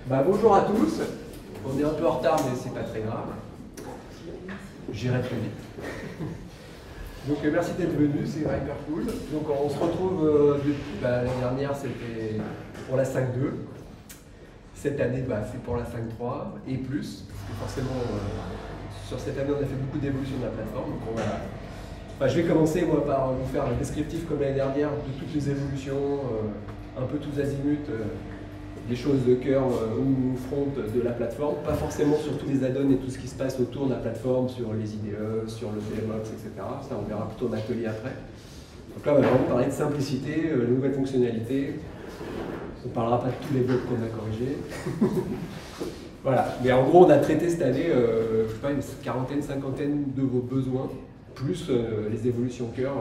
Bonjour à tous. On est un peu en retard, mais c'est pas très grave. J'irai très vite. Donc merci d'être venus, c'est hyper cool. Donc on se retrouve l'année dernière, c'était pour la 5.2. Cette année, c'est pour la 5.3 et plus. Parce que forcément, sur cette année, on a fait beaucoup d'évolution de la plateforme. Donc je vais commencer moi par vous faire un descriptif comme l'année dernière de toutes les évolutions, un peu tous azimuts, des choses de cœur ou front de la plateforme, pas forcément sur tous les add-ons et tout ce qui se passe autour de la plateforme, sur les IDE, sur le VMOX, etc. Ça, on verra plutôt en atelier après. Donc là, on va vraiment parler de simplicité, de nouvelles fonctionnalités. On ne parlera pas de tous les bugs qu'on a corrigés. Voilà. Mais en gros, on a traité cette année, je sais pas, une quarantaine, cinquantaine de vos besoins, plus les évolutions cœur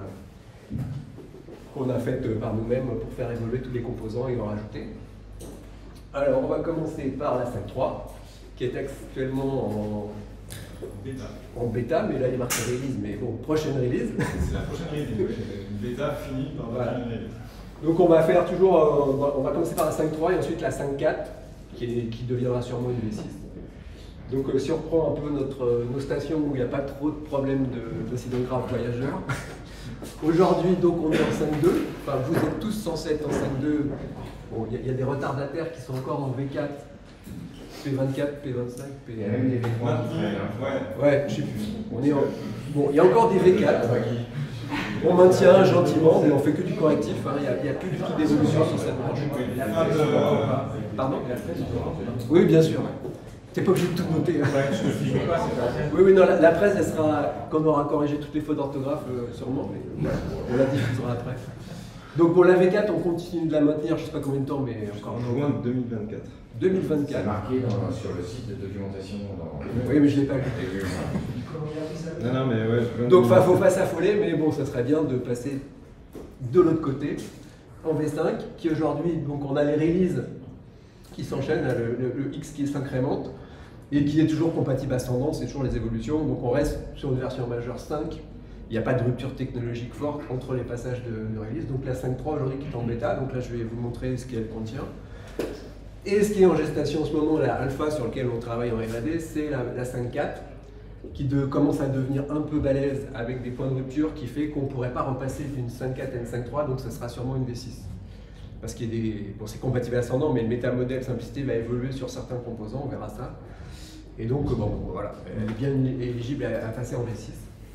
qu'on a faites par nous-mêmes pour faire évoluer tous les composants et en rajouter. Alors, on va commencer par la 5.3, qui est actuellement en bêta, mais là il est marqué release, mais bon, prochaine release. C'est la prochaine release, oui. Une bêta finie par la prochaine release. Donc on va faire toujours, on va commencer par la 5.3 et ensuite la 5.4, qui deviendra sûrement une V6. Donc si on reprend un peu nos stations où il n'y a pas trop de problèmes d'incidents graves voyageurs. Aujourd'hui, donc on est en 5.2, enfin vous êtes tous censés être en 5.2. Bon, il y a des retardataires qui sont encore en V4, P24, P25, P... Il y a même des V3 qui traînent. Ouais, je sais plus. On est en... Bon, il y a encore des V4. On maintient gentiment, mais on fait que du correctif. Il n'y a plus du tout d'évolution sur cette branche. Pardon? Oui, bien sûr. Tu n'es pas obligé de tout noter. Oui, non, la presse, elle sera, quand on aura corrigé toutes les fautes d'orthographe, sûrement, mais on la diffusera après. Donc pour la V4, on continue de la maintenir, je ne sais pas combien de temps, mais encore en juin 2024. 2024. C'est marqué sur le site de documentation. Oui, mais je ne l'ai pas ajouté. Non, mais ouais. Donc il ne faut pas s'affoler, mais bon, ça serait bien de passer de l'autre côté, en V5, qui aujourd'hui, donc on a les releases qui s'enchaînent, le X qui s'incrémente, et qui est toujours compatible ascendant, c'est toujours les évolutions. Donc on reste sur une version majeure 5. Il n'y a pas de rupture technologique forte entre les passages de release. Donc la 5.3 aujourd'hui qui est en bêta, donc là je vais vous montrer ce qu'elle contient. Et ce qui est en gestation en ce moment, la alpha sur lequel on travaille en R&D, c'est la 5.4 qui commence à devenir un peu balèze avec des points de rupture qui fait qu'on ne pourrait pas repasser d'une 5.4 à une 5.3, donc ce sera sûrement une V6. Parce qu'il y a des... Bon, c'est compatible ascendant, mais le métamodèle simplicité va évoluer sur certains composants, on verra ça. Et donc, voilà, elle est bien éligible à passer en V6.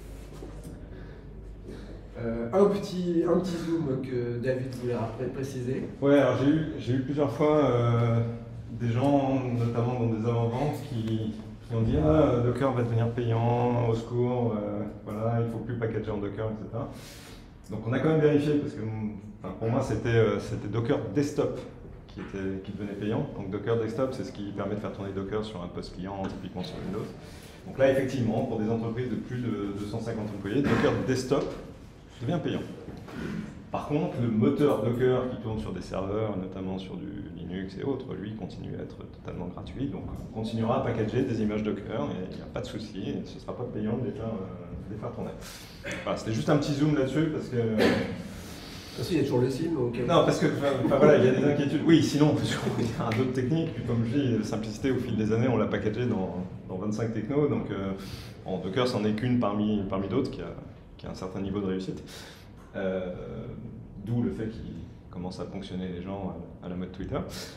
Un petit zoom que David voulait préciser. Ouais, alors j'ai eu plusieurs fois des gens, notamment dans des avant-ventes, qui ont dit « Ah, Docker va devenir payant, au secours, voilà, il ne faut plus packager en Docker, etc. » Donc on a quand même vérifié, parce que pour moi c'était Docker Desktop qui devenait payant. Donc Docker Desktop, c'est ce qui permet de faire tourner Docker sur un poste client, typiquement sur Windows. Donc là, effectivement, pour des entreprises de plus de 250 employés, Docker Desktop devient payant. Par contre, le moteur Docker qui tourne sur des serveurs, notamment sur du Linux et autres, lui, continue à être totalement gratuit. Donc, on continuera à packager des images Docker et il n'y a pas de souci, et ce ne sera pas payant de les faire tourner. Voilà, c'était juste un petit zoom là-dessus parce que... Aussi, il y a toujours le SIM. Non, parce que voilà, il y a des inquiétudes. Oui, sinon, il y a d'autres techniques. Puis comme je dis, simplicité, au fil des années, on l'a packagé dans 25 technos. Donc, Docker, c'en est qu'une parmi d'autres qui a un certain niveau de réussite. D'où le fait qu'il commence à fonctionner les gens à la mode Twitter.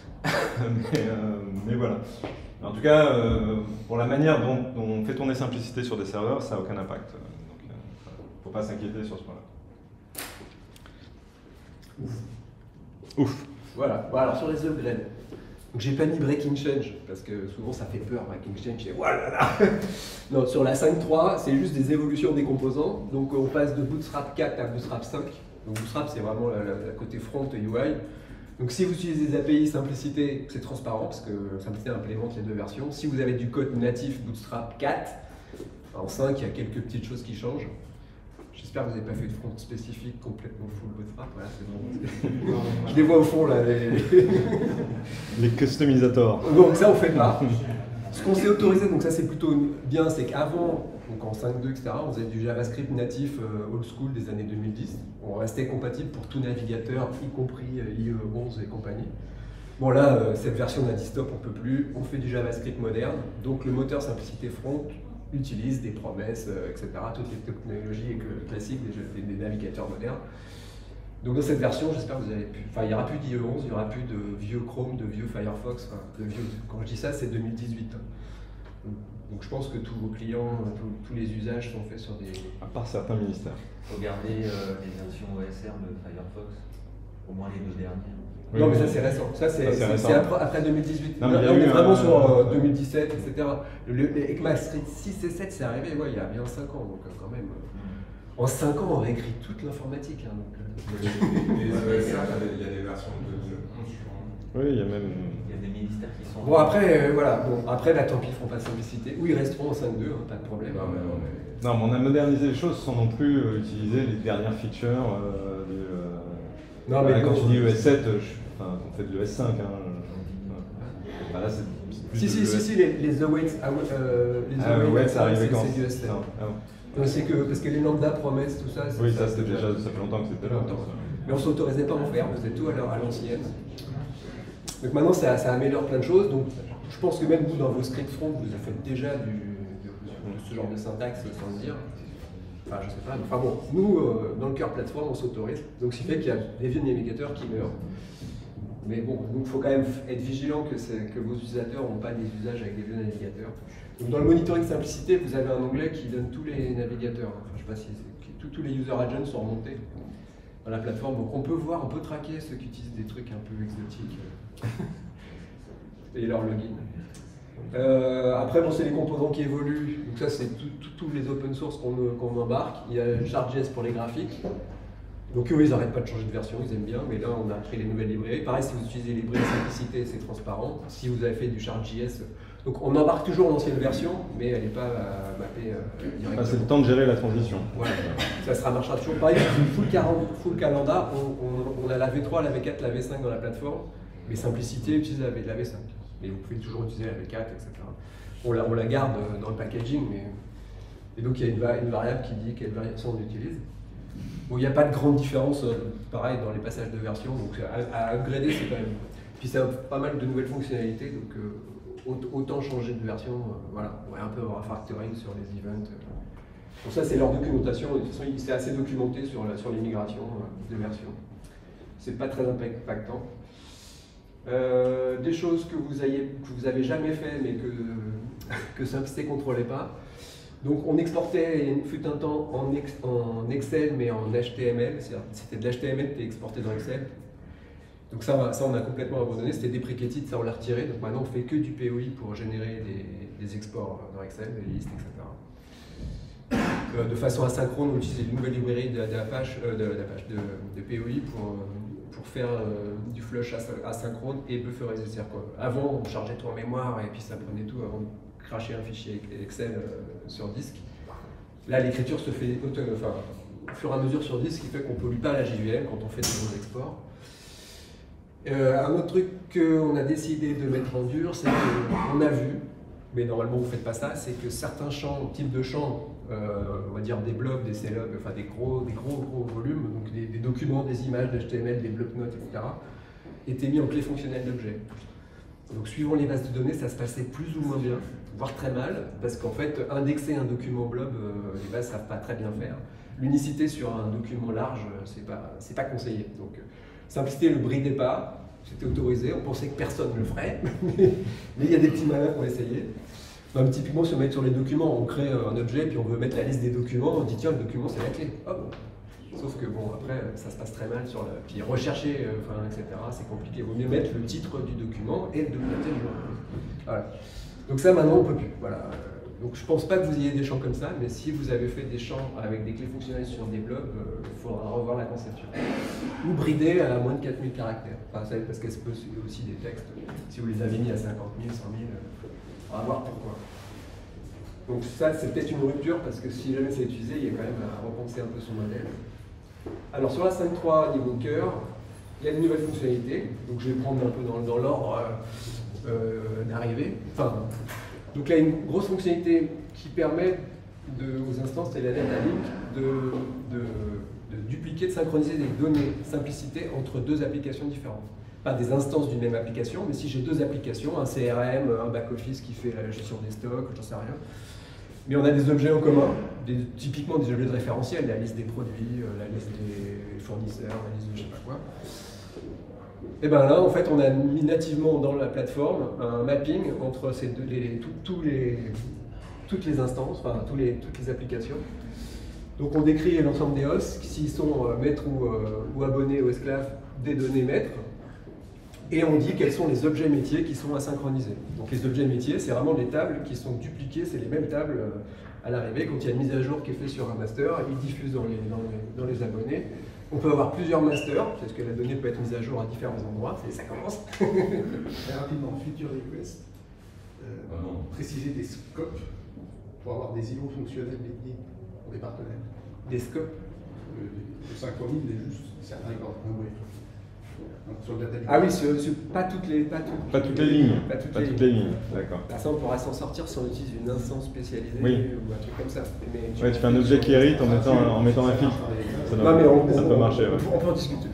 mais voilà. En tout cas, pour la manière dont on fait tourner simplicité sur des serveurs, ça n'a aucun impact. Donc, il ne faut pas s'inquiéter sur ce point-là. Ouf. Voilà. Bon, alors sur les upgrades. Donc j'ai pas mis breaking change parce que souvent ça fait peur, breaking change, et voilà. Non, sur la 5.3, c'est juste des évolutions des composants. Donc on passe de Bootstrap 4 à Bootstrap 5. Donc Bootstrap c'est vraiment la côté front UI. Donc si vous utilisez des API simplicité, c'est transparent parce que simplicité implémente les deux versions. Si vous avez du code natif Bootstrap 4, en 5 il y a quelques petites choses qui changent. J'espère que vous n'avez pas fait de front spécifique complètement full Bootstrap. Voilà, c'est bon. Je les vois au fond là. Les customisators. Donc ça on fait pas. Ce qu'on s'est autorisé, donc ça c'est plutôt bien, c'est qu'avant, donc en 5.2, etc., on faisait du JavaScript natif old school des années 2010. On restait compatible pour tout navigateur, y compris IE11 et compagnie. Bon là, cette version n'a dit stop, on ne peut plus, on fait du JavaScript moderne, donc le moteur simplicité front utilise des promesses, etc., toutes les technologies classiques des navigateurs modernes. Donc dans cette version, j'espère que vous avez pu... Enfin, il n'y aura plus d'IE 11, il n'y aura plus de vieux Chrome, de vieux Firefox, enfin, de vieux... Quand je dis ça, c'est 2018. Donc je pense que tous vos clients, tous les usages sont faits sur des... À part certains ministères. Il faut garder les versions OSR de Firefox, au moins les 2 dernières. Oui, non mais ça c'est récent, ça c'est après 2018. Non, on est vraiment sur 2017, 2017, etc. Les ECMAScript 6 et 7 c'est arrivé il y a bien 5 ans, donc quand même. En 5 ans on réécrit toute l'informatique. Hein, les OSR, il y a des versions de 2011, je crois. Oui, il y a même... Il y a des ministères qui sont... Bon après, voilà, après là tant pis ils feront pas de simplicité, ou ils resteront en 5.2, hein, pas de problème. Non, mais on a modernisé les choses sans non plus utiliser les dernières features Non, mais quand tu dis ES7, on fait de l'ES5. Hein. Là, si, les awaits, ça arrivait quand c'est du S7. C'est que, parce que les lambda promesses, tout ça. Oui, ça c'était déjà, ça fait longtemps que c'était là. Mais on ne s'autorisait pas à en faire, on faisait tout à l'ancienne. Donc maintenant, ça améliore plein de choses. Donc je pense que même vous, dans vos scripts front, vous faites déjà de ce genre de syntaxe sans le dire. Enfin, je sais pas. Enfin bon, nous, dans le cœur plateforme, on s'autorise. Donc ce qui fait qu'il y a des vieux navigateurs qui meurent. Mais bon, il faut quand même être vigilant que vos utilisateurs n'ont pas des usages avec des vieux navigateurs. Donc dans le monitoring simplicité, vous avez un onglet qui donne tous les navigateurs. Enfin, je ne sais pas si tous les user agents sont remontés dans la plateforme. Donc on peut voir, on peut traquer ceux qui utilisent des trucs un peu exotiques et leur login. Après, bon, c'est les composants qui évoluent. Donc ça, c'est tous les open source qu'on embarque. Il y a Chart.js pour les graphiques. Donc eux, ils n'arrêtent pas de changer de version, ils aiment bien, mais là, on a pris les nouvelles librairies. Pareil, si vous utilisez les librairies de simplicité, c'est transparent. Si vous avez fait du Chart.js, donc on embarque toujours l'ancienne version, mais elle n'est pas mappée directement. C'est le temps de gérer la transition. Voilà, ça marchera toujours pareil. Full calendar, on a la V3, la V4, la V5 dans la plateforme, mais simplicité utilise la V5. Mais vous pouvez toujours utiliser la V4, etc. On la garde dans le packaging, et donc il y a une variable qui dit quelle version on utilise. Bon, il n'y a pas de grande différence, pareil, dans les passages de version, donc à upgrader, c'est quand même... Puis ça offre pas mal de nouvelles fonctionnalités, donc autant changer de version, voilà, on va un peu avoir un refactoring sur les events. Donc ça, c'est leur documentation, de toute façon, c'est assez documenté sur les migrations de version. C'est pas très impactant. Des choses que vous avez jamais fait, mais que Simplicité ne contrôlait pas. Donc on exportait, il fut un temps, en Excel, mais en HTML. C'était de l'HTML qui était exporté dans Excel. Donc ça on a complètement abandonné. C'était deprecated, ça on l'a retiré. Donc maintenant on fait que du POI pour générer des exports dans Excel, des listes, etc. De façon asynchrone, on utilise une nouvelle librairie de POI pour faire du flush asynchrone et bufferiser. C'est-à-dire qu'avant on chargeait tout en mémoire et puis ça prenait tout avant de cracher un fichier Excel sur disque. Là, l'écriture se fait au fur et à mesure sur disque, ce qui fait qu'on ne pollue pas la JVM quand on fait des gros exports. Un autre truc qu'on a décidé de mettre en dur, c'est qu'on a vu, mais normalement vous ne faites pas ça, c'est que certains types de champs, on va dire des blocs, des CLOB, enfin des gros volumes, donc des documents, des images d'HTML, des blocs-notes, etc., étaient mis en clé fonctionnelle d'objet. Donc suivant les bases de données, ça se passait plus ou moins bien, voire très mal, parce qu'en fait, indexer un document blob, les bases ne savent pas très bien faire. L'unicité sur un document large, c'est pas conseillé. Donc Simplicité ne le bridait pas, c'était autorisé, on pensait que personne ne le ferait, mais il y a des petits malins qui ont essayé. Même typiquement, si on met sur les documents, on crée un objet, puis on veut mettre la liste des documents, on dit tiens, le document c'est la clé. Oh, bon. Sauf que bon, après, ça se passe très mal sur puis rechercher, etc., c'est compliqué. Il vaut mieux mettre le titre du document et le document. Voilà. Donc ça, maintenant, on ne peut plus. Voilà. Donc je ne pense pas que vous ayez des champs comme ça, mais si vous avez fait des champs avec des clés fonctionnelles sur des blogs, il faudra revoir la conception. Ou brider à moins de 4000 caractères. Enfin, parce qu'elle peut aussi des textes. Si vous les avez mis à 50 000, 100 000, on va voir pourquoi. Donc ça, c'est peut-être une rupture, parce que si jamais c'est utilisé, il y a quand même à repenser un peu son modèle. Alors sur la 5.3 niveau cœur, il y a de nouvelles fonctionnalités. Donc je vais prendre un peu dans l'ordre d'arrivée. Donc là, une grosse fonctionnalité qui permet aux instances et la data link de dupliquer, de synchroniser des données simplicité entre deux applications différentes. pas des instances d'une même application, mais si j'ai deux applications, un CRM, un back-office qui fait la gestion des stocks, j'en sais rien. Mais on a des objets en commun, typiquement des objets de référentiel, la liste des produits, la liste des fournisseurs, la liste de je sais pas quoi. Et bien là, en fait, on a mis nativement dans la plateforme un mapping entre ces deux, toutes les instances, enfin toutes les applications. Donc on décrit l'ensemble des hosts, s'ils sont maîtres ou abonnés au esclave, des données maîtres. Et on dit quels sont les objets métiers qui sont asynchroniser. Donc les objets métiers, c'est vraiment des tables qui sont dupliquées, c'est les mêmes tables à l'arrivée. Quand il y a une mise à jour qui est faite sur un master, il diffuse dans les abonnés. On peut avoir plusieurs masters, parce que la donnée peut être mise à jour à différents endroits, ça commence. Très rapidement, feature request, préciser des scopes pour avoir des îlots fonctionnels dédiés pour des partenaires. Des scopes. Le synchronise est juste certains coordonnées. Sur le data Ah oui, pas toutes les lignes. Pas toutes les lignes, d'accord. Ça, on pourra s'en sortir si on utilise une instance spécialisée ou un truc comme ça. Mais tu fais un objet qui hérite en mettant un filtre. Ça peut marcher. On peut en discuter.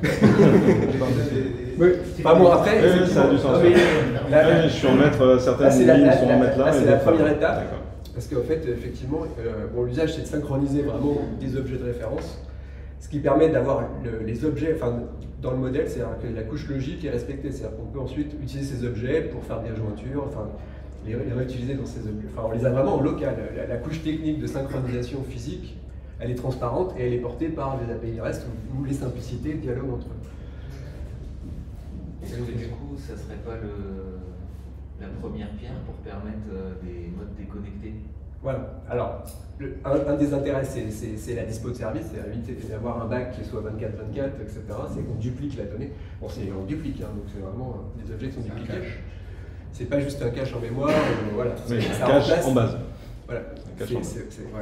Pas moi après. Ça a du sens. Je suis en mettre certaines lignes sont en mettre là. C'est la première étape. Parce qu'en fait, effectivement, l'usage c'est de synchroniser vraiment des objets de référence. Ce qui permet d'avoir les objets, enfin, dans le modèle, c'est-à-dire que la couche logique est respectée. C'est-à-dire qu'on peut ensuite utiliser ces objets pour faire des adjointures, enfin, les réutiliser dans ces objets. Enfin, on les a vraiment en local. La couche technique de synchronisation physique, elle est transparente et elle est portée par les API REST ou les simplicités de dialogue entre eux. Est-ce que du coup, ça serait pas la première pierre pour permettre des modes déconnectés? Voilà. Alors, un des intérêts, c'est la dispo de service, c'est éviter d'avoir un back qui soit 24-24, etc. C'est qu'on duplique la donnée. Bon, on duplique, hein, donc c'est vraiment des objets qui sont dupliqués. C'est pas juste un cache en mémoire, voilà. Mais un cache en base. Voilà. Cache en base.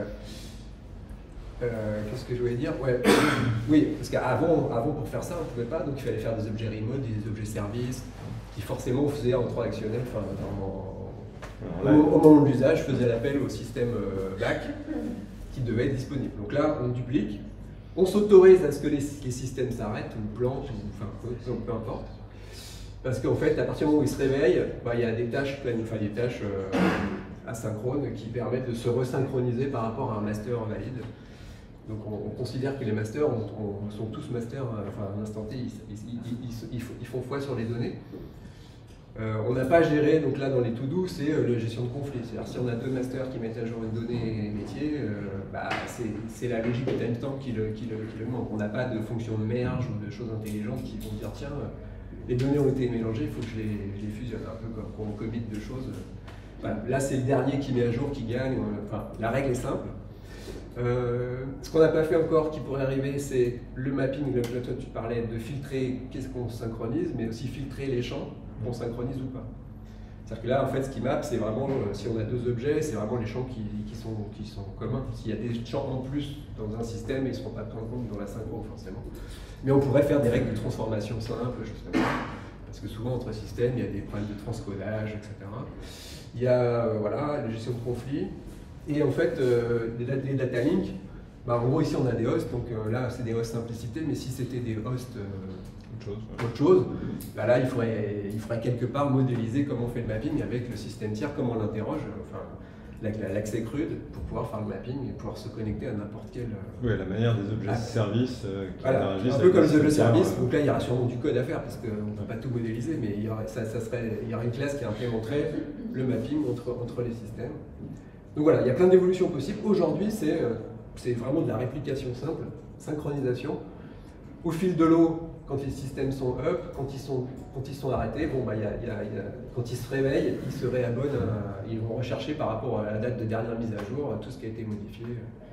Qu'est-ce que je voulais dire? Ouais. Oui, parce qu'avant, pour faire ça, on ne pouvait pas, donc il fallait faire des objets remote, des objets services, qui forcément faisaient en transactionnel, enfin, au moment de l'usage, faisait l'appel au système back qui devait être disponible. Donc là, on duplique, on s'autorise à ce que les systèmes s'arrêtent, ou plantent, ou enfin, peu importe. Parce qu'en fait, à partir du moment où ils se réveillent, il y a des tâches asynchrones qui permettent de se resynchroniser par rapport à un master valide. Donc on considère que les masters sont tous masters, enfin à l'instant T, ils font foi sur les données. On n'a pas géré, donc là dans les to-do, c'est la gestion de conflit. C'est-à-dire si on a deux masters qui mettent à jour une donnée métier, c'est la logique du timestamp qui le manque. On n'a pas de fonction de merge ou de choses intelligentes qui vont dire tiens, les données ont été mélangées, il faut que je les fusionne, un peu comme quand on commit de choses. Voilà. Là c'est le dernier qui met à jour qui gagne, enfin, la règle est simple. Ce qu'on n'a pas fait encore qui pourrait arriver, c'est le mapping, là toi tu parlais de filtrer qu'est-ce qu'on synchronise, mais aussi filtrer les champs qu'on synchronise ou pas. C'est-à-dire que là, en fait, ce qui map, c'est vraiment, si on a deux objets, c'est vraiment les champs qui sont communs. S'il y a des champs en plus dans un système, ils ne seront pas pris en compte dans la synchro, forcément. Mais on pourrait faire des règles de transformation simples, choses comme ça. Parce que souvent, entre systèmes, il y a des problèmes de transcodage, etc. Il y a, la gestion de conflits. Et en fait, les data links, en gros, ici, on a des hosts. Donc là, c'est des hosts simplicité, mais si c'était des hosts autre chose, là il faudrait quelque part modéliser comment on fait le mapping avec le système tiers, comment on l'interroge, enfin l'accès crude pour pouvoir faire le mapping et pouvoir se connecter à n'importe quel. Oui, la manière des objets services qui interagissent. Un peu comme les objets services, donc là il y aura sûrement du code à faire parce qu'on ne peut pas tout modéliser, mais il y aura une classe qui implémenterait le mapping entre les systèmes. Donc voilà, il y a plein d'évolutions possibles. Aujourd'hui, c'est vraiment de la réplication simple, synchronisation. Au fil de l'eau, quand les systèmes sont up, quand ils sont arrêtés, quand ils se réveillent, ils se réabonnent, ils vont rechercher par rapport à la date de dernière mise à jour tout ce qui a été modifié.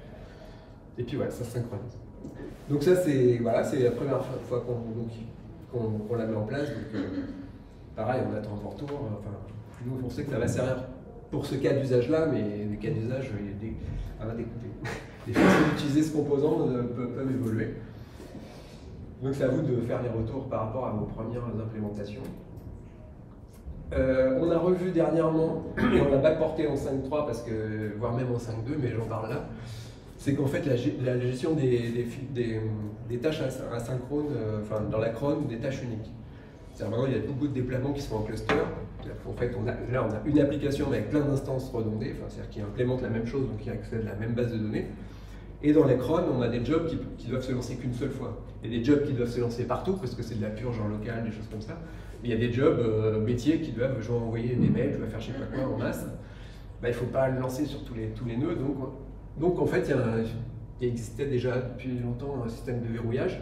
Et puis voilà, ça se synchronise. Donc ça c'est la première fois qu'on la met en place. Donc pareil, on attend un retour. Enfin, nous on sait que ça va servir pour ce cas d'usage-là, mais les cas d'usage, des façons d'utiliser ce composant peuvent évoluer. Donc c'est à vous de faire les retours par rapport à vos premières implémentations. On a revu dernièrement, et on l'a backporté en 5.3, voire même en 5.2, mais j'en parle là, c'est qu'en fait la gestion des tâches asynchrones, dans la cron, des tâches uniques. C'est-à-dire maintenant, il y a beaucoup de déploiements qui sont en cluster. En fait, on a une application avec plein d'instances redondées, c'est-à-dire qui implémentent la même chose, donc qui accèdent à la même base de données. Et dans les cron, on a des jobs qui doivent se lancer qu'une seule fois. Il y a des jobs qui doivent se lancer partout, parce que c'est de la purge en local, des choses comme ça. Mais il y a des jobs métiers qui doivent, je vais envoyer des mails, je vais faire je sais pas quoi en masse. Il ne faut pas le lancer sur tous les nœuds. Donc en fait, il existait déjà depuis longtemps un système de verrouillage.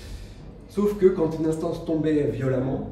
Sauf que quand une instance tombait violemment,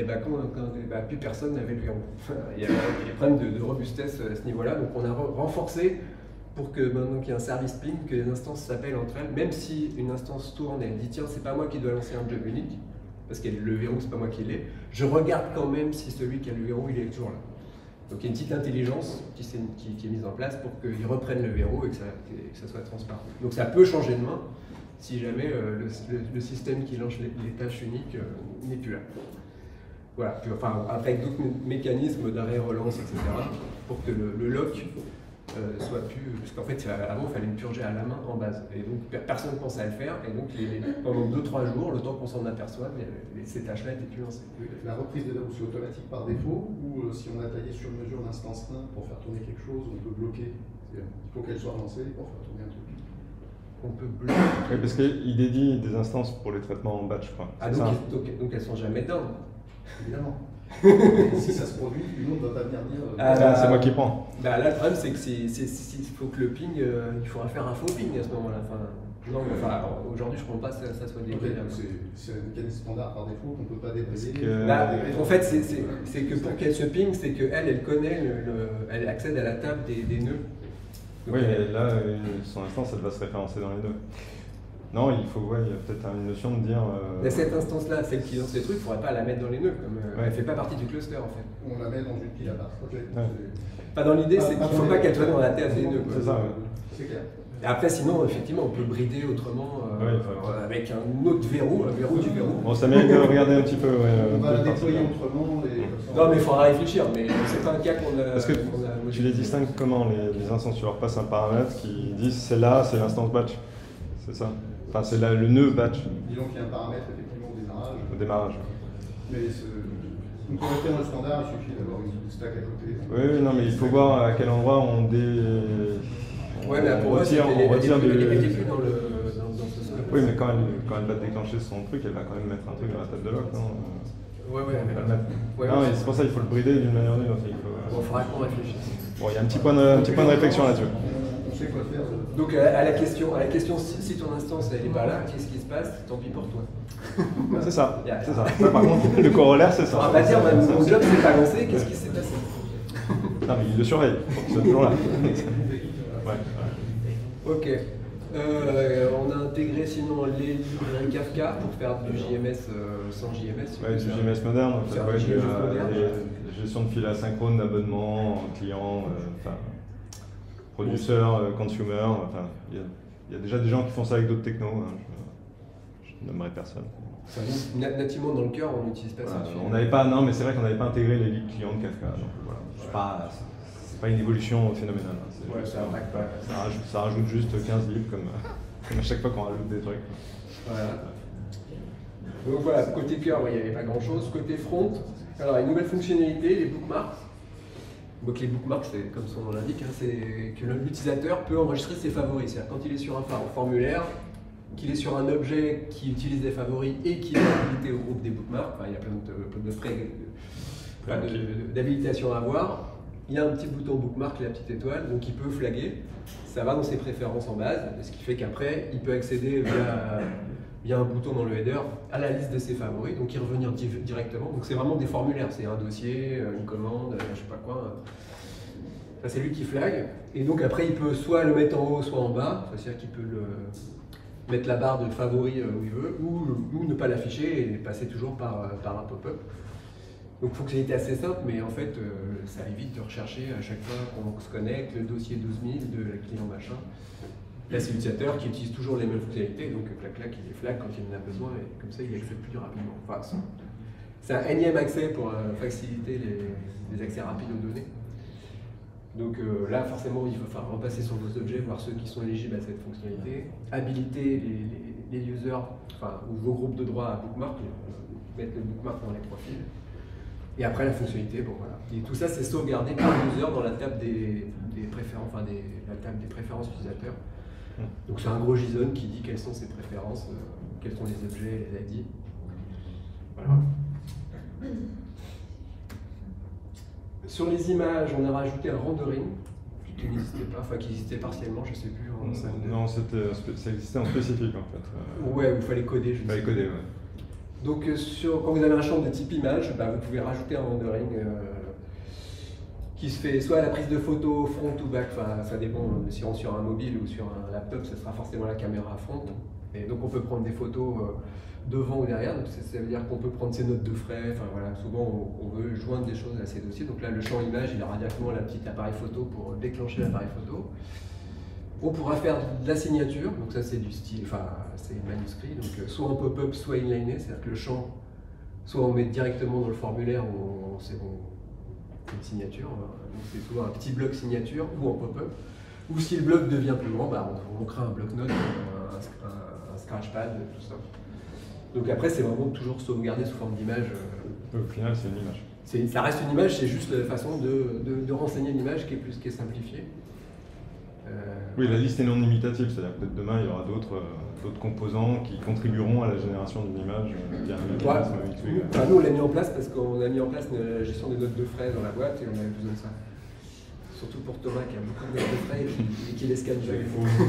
plus personne n'avait le verrou. Il y a des problèmes de robustesse à ce niveau-là. Donc on a renforcé pour que maintenant qu'il y ait un service ping, que les instances s'appellent entre elles, même si une instance tourne et elle dit tiens, c'est pas moi qui dois lancer un job unique, parce que le verrou, c'est pas moi qui l'ai, je regarde quand même si celui qui a le verrou, il est toujours là. Donc il y a une petite intelligence qui est mise en place pour qu'ils reprennent le verrou et que ça soit transparent. Donc ça peut changer de main si jamais le système qui lance les tâches uniques n'est plus là. Voilà, puis, enfin, avec d'autres mécanismes d'arrêt-relance, etc., pour que le lock soit plus... Parce qu'en fait, avant, il fallait le purger à la main en base. Et donc, personne ne pensait à le faire. Et donc, pendant 2-3 jours, le temps qu'on s'en aperçoive, ces tâches-là n'étaient plus lancées. La reprise de verrou, c'est automatique par défaut, ou si on a taillé sur mesure l'instance 1 pour faire tourner quelque chose, on peut bloquer. Il faut qu'elle soit lancée pour faire tourner un truc. On peut bloquer. Oui, parce qu'il dédie des instances pour les traitements en batch, quoi. Ah, donc elles sont jamais down. Évidemment. Et si ça se produit, une autre ne va pas venir dire. C'est moi qui prends. Là, le problème, c'est qu'il faut que le ping, il faudra faire un faux ping à ce moment-là. Aujourd'hui, je ne crois pas que ça soit débrié. C'est un mécanisme standard par défaut qu'on ne peut pas débriser. En fait, c'est que pour qu'elle se ping, c'est qu'elle connaît, elle accède à la table des nœuds. Donc, oui, là, son instance, elle va se référencer dans les nœuds. Non, il y a peut-être une notion de dire... Cette instance-là, celle qui lance les trucs, il ne faudrait pas la mettre dans les nœuds. Elle ne fait pas partie du cluster, en fait. On la met dans une pile à part. Pas dans l'idée, c'est qu'il ne faut pas qu'elle soit dans la tête des nœuds. C'est ça, c'est clair. Et après, sinon, effectivement, on peut brider autrement avec un autre verrou, un verrou du verrou. Bon, ça mérite de regarder un petit peu. On va le déployer autrement. Non, mais il faudra réfléchir. Mais c'est pas un cas qu'on a. Parce que tu les distingues comment, les instances? Tu leur passes un paramètre qui dit celle-là, c'est l'instance batch. C'est ça. Enfin, c'est le nœud batch. Disons qu'il y a un paramètre effectivement au démarrage. Au démarrage. Mais pour rester dans le standard, il suffit d'avoir une stack à côté. Oui, non, mais il faut voir à quel endroit on Ouais, mais pour moi, on retire plus dans ce sens. Oui, mais quand elle va déclencher son truc, elle va quand même mettre un truc dans la table de lock, non? Elle va le mettre. Non, et c'est pour ça qu'il faut le brider d'une manière ou d'une autre. Bon, il faudra qu'on réfléchisse. Bon, il y a un petit point de réflexion là-dessus. On sait quoi faire. Donc à la question, si ton instance elle n'est pas là, qu'est-ce qui se passe? Tant pis pour toi. C'est ça. C'est ça. Ça, par contre, le corollaire, c'est ça. On va pas dire, mon job s'est pas lancé, qu'est-ce qui s'est passé? Non, mais il le surveille, pour qu'il soit toujours là. Ok. On a intégré sinon les librairies Kafka pour faire du JMS sans JMS. Oui, du JMS moderne. En fait, gestion de fil asynchrone d'abonnement, client, producteur, consumer. Enfin, il y a déjà des gens qui font ça avec d'autres technos. Hein, je nommerai personne. Nativement dans le cœur, on n'utilise pas ça. On n'avait pas, non, mais c'est vrai qu'on n'avait pas intégré les libs clients de Kafka. Donc, voilà. C'est pas une évolution phénoménale. Ça rajoute juste 15 libres comme à chaque fois qu'on rajoute des trucs. Voilà. Donc voilà, côté cœur, il n'y avait pas grand chose. Côté front, alors une nouvelle fonctionnalité, les bookmarks. Donc les bookmarks, c'est comme son nom l'indique, c'est que l'utilisateur peut enregistrer ses favoris. C'est-à-dire quand il est sur un formulaire, qu'il est sur un objet qui utilise des favoris et qui est habilité au groupe des bookmarks, il y a plein d'habilitations à avoir. Il y a un petit bouton bookmark, la petite étoile, donc il peut flaguer. Ça va dans ses préférences en base, ce qui fait qu'après, il peut accéder via un bouton dans le header à la liste de ses favoris, donc y revenir directement. Donc c'est vraiment des formulaires, c'est un dossier, une commande, je sais pas quoi. C'est lui qui flag. Et donc après, il peut soit le mettre en haut, soit en bas. C'est-à-dire qu'il peut mettre la barre de favoris où il veut, ou ne pas l'afficher et passer toujours par un pop-up. Donc fonctionnalité assez simple, mais en fait, ça évite de rechercher à chaque fois qu'on se connecte le dossier 12000 de la client machin. Là, c'est l'utilisateur qui utilise toujours les mêmes fonctionnalités, donc clac-clac, il les flag quand il en a besoin, et comme ça, il accède plus rapidement. Enfin, c'est un énième accès pour faciliter les accès rapides aux données. Donc là, forcément, il va falloir repasser sur vos objets, voir ceux qui sont éligibles à cette fonctionnalité, habiliter les users, ou vos groupes de droits à bookmark, mettre le bookmark dans les profils. Et après, la fonctionnalité, bon voilà. Et tout ça, c'est sauvegardé par user dans la table des préférences, enfin la table des préférences utilisateurs. Donc c'est un gros JSON qui dit quelles sont ses préférences, quels sont les objets, les ID. Voilà. Sur les images, on a rajouté un rendering qui n'existait pas, enfin qui existait partiellement, je ne sais plus. Non, ça existait en spécifique en fait. Ouais, il fallait coder. Il fallait coder, ouais. Donc quand vous avez un champ de type image, bah, vous pouvez rajouter un rendering qui se fait soit à la prise de photo front ou back, enfin ça dépend, si on est sur un mobile ou sur un laptop, ce sera forcément la caméra front. Et donc on peut prendre des photos devant ou derrière, donc ça veut dire qu'on peut prendre ses notes de frais, enfin voilà, souvent on veut joindre des choses à ces dossiers. Donc là le champ image, il aura directement la petite appareil photo pour déclencher l'appareil photo. On pourra faire de la signature, donc ça c'est du style, enfin c'est manuscrit, donc soit en pop-up, soit inliné, c'est-à-dire que le champ, soit on met directement dans le formulaire ou c'est une signature, donc c'est souvent un petit bloc signature ou en pop-up, ou si le bloc devient plus grand, bah, on crée un bloc-notes, un scratchpad, tout ça. Donc après c'est vraiment toujours sauvegardé sous forme d'image. Au final c'est une image. Ça reste une image, c'est juste la façon de renseigner l'image qui est simplifiée. Oui, la liste est non imitative, c'est-à-dire que peut-être demain il y aura d'autres composants qui contribueront à la génération d'une image via un mécanisme XUI. Nous on l'a mis en place parce qu'on a mis en place la gestion des notes de frais dans la boîte et on avait besoin de ça. Surtout pour Thomas qui a beaucoup de notes de frais et qui les scanne jamais.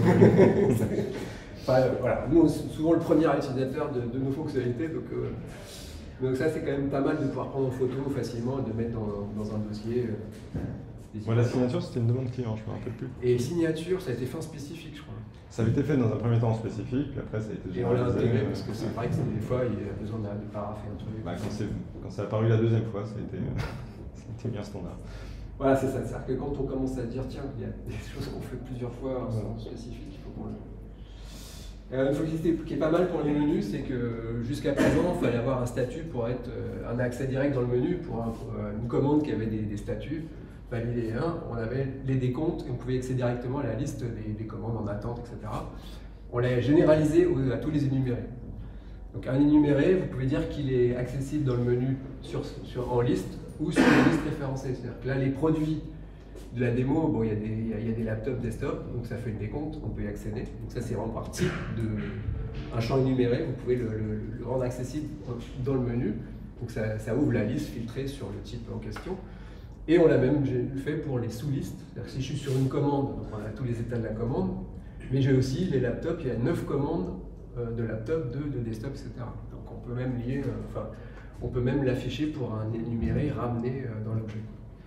Enfin, voilà. Nous souvent le premier utilisateur de nos fonctionnalités, donc ça c'est quand même pas mal de pouvoir prendre en photo facilement et de mettre dans un dossier. La signature, c'était une demande client, je ne me rappelle plus. Et signature, ça a été fait en spécifique, je crois. Ça avait été fait dans un premier temps en spécifique, puis après ça a été généralisé. Et on l'a intégré parce que c'est vrai que des fois, il y a besoin de paraffer un truc. Quand c'est apparu la deuxième fois, ça a été bien standard. Voilà, c'est ça. C'est-à-dire que quand on commence à dire, tiens, il y a des choses qu'on fait plusieurs fois en spécifique, il faut qu'on le... Une fonctionnalité qui est pas mal pour les menus, c'est que jusqu'à présent, il fallait avoir un statut pour être un accès direct dans le menu pour une commande qui avait des statuts. Valider on avait les décomptes et on pouvait accéder directement à la liste des commandes en attente, etc. On l'a généralisé à tous les énumérés. Donc un énuméré, vous pouvez dire qu'il est accessible dans le menu en liste ou sur les listes référencées. C'est-à-dire que là, les produits de la démo, bon, il y a des laptops desktop, donc ça fait une décompte, on peut y accéder. Donc ça, c'est vraiment par type un champ énuméré, vous pouvez le rendre accessible dans le menu. Donc ça ouvre la liste filtrée sur le type en question. Et on l'a même fait pour les sous-listes. C'est-à-dire que si je suis sur une commande, donc on a tous les états de la commande, mais j'ai aussi les laptops, il y a 9 commandes de laptop, 2 de desktop, etc. Donc on peut même on peut même l'afficher pour un énuméré ramené dans l'objet.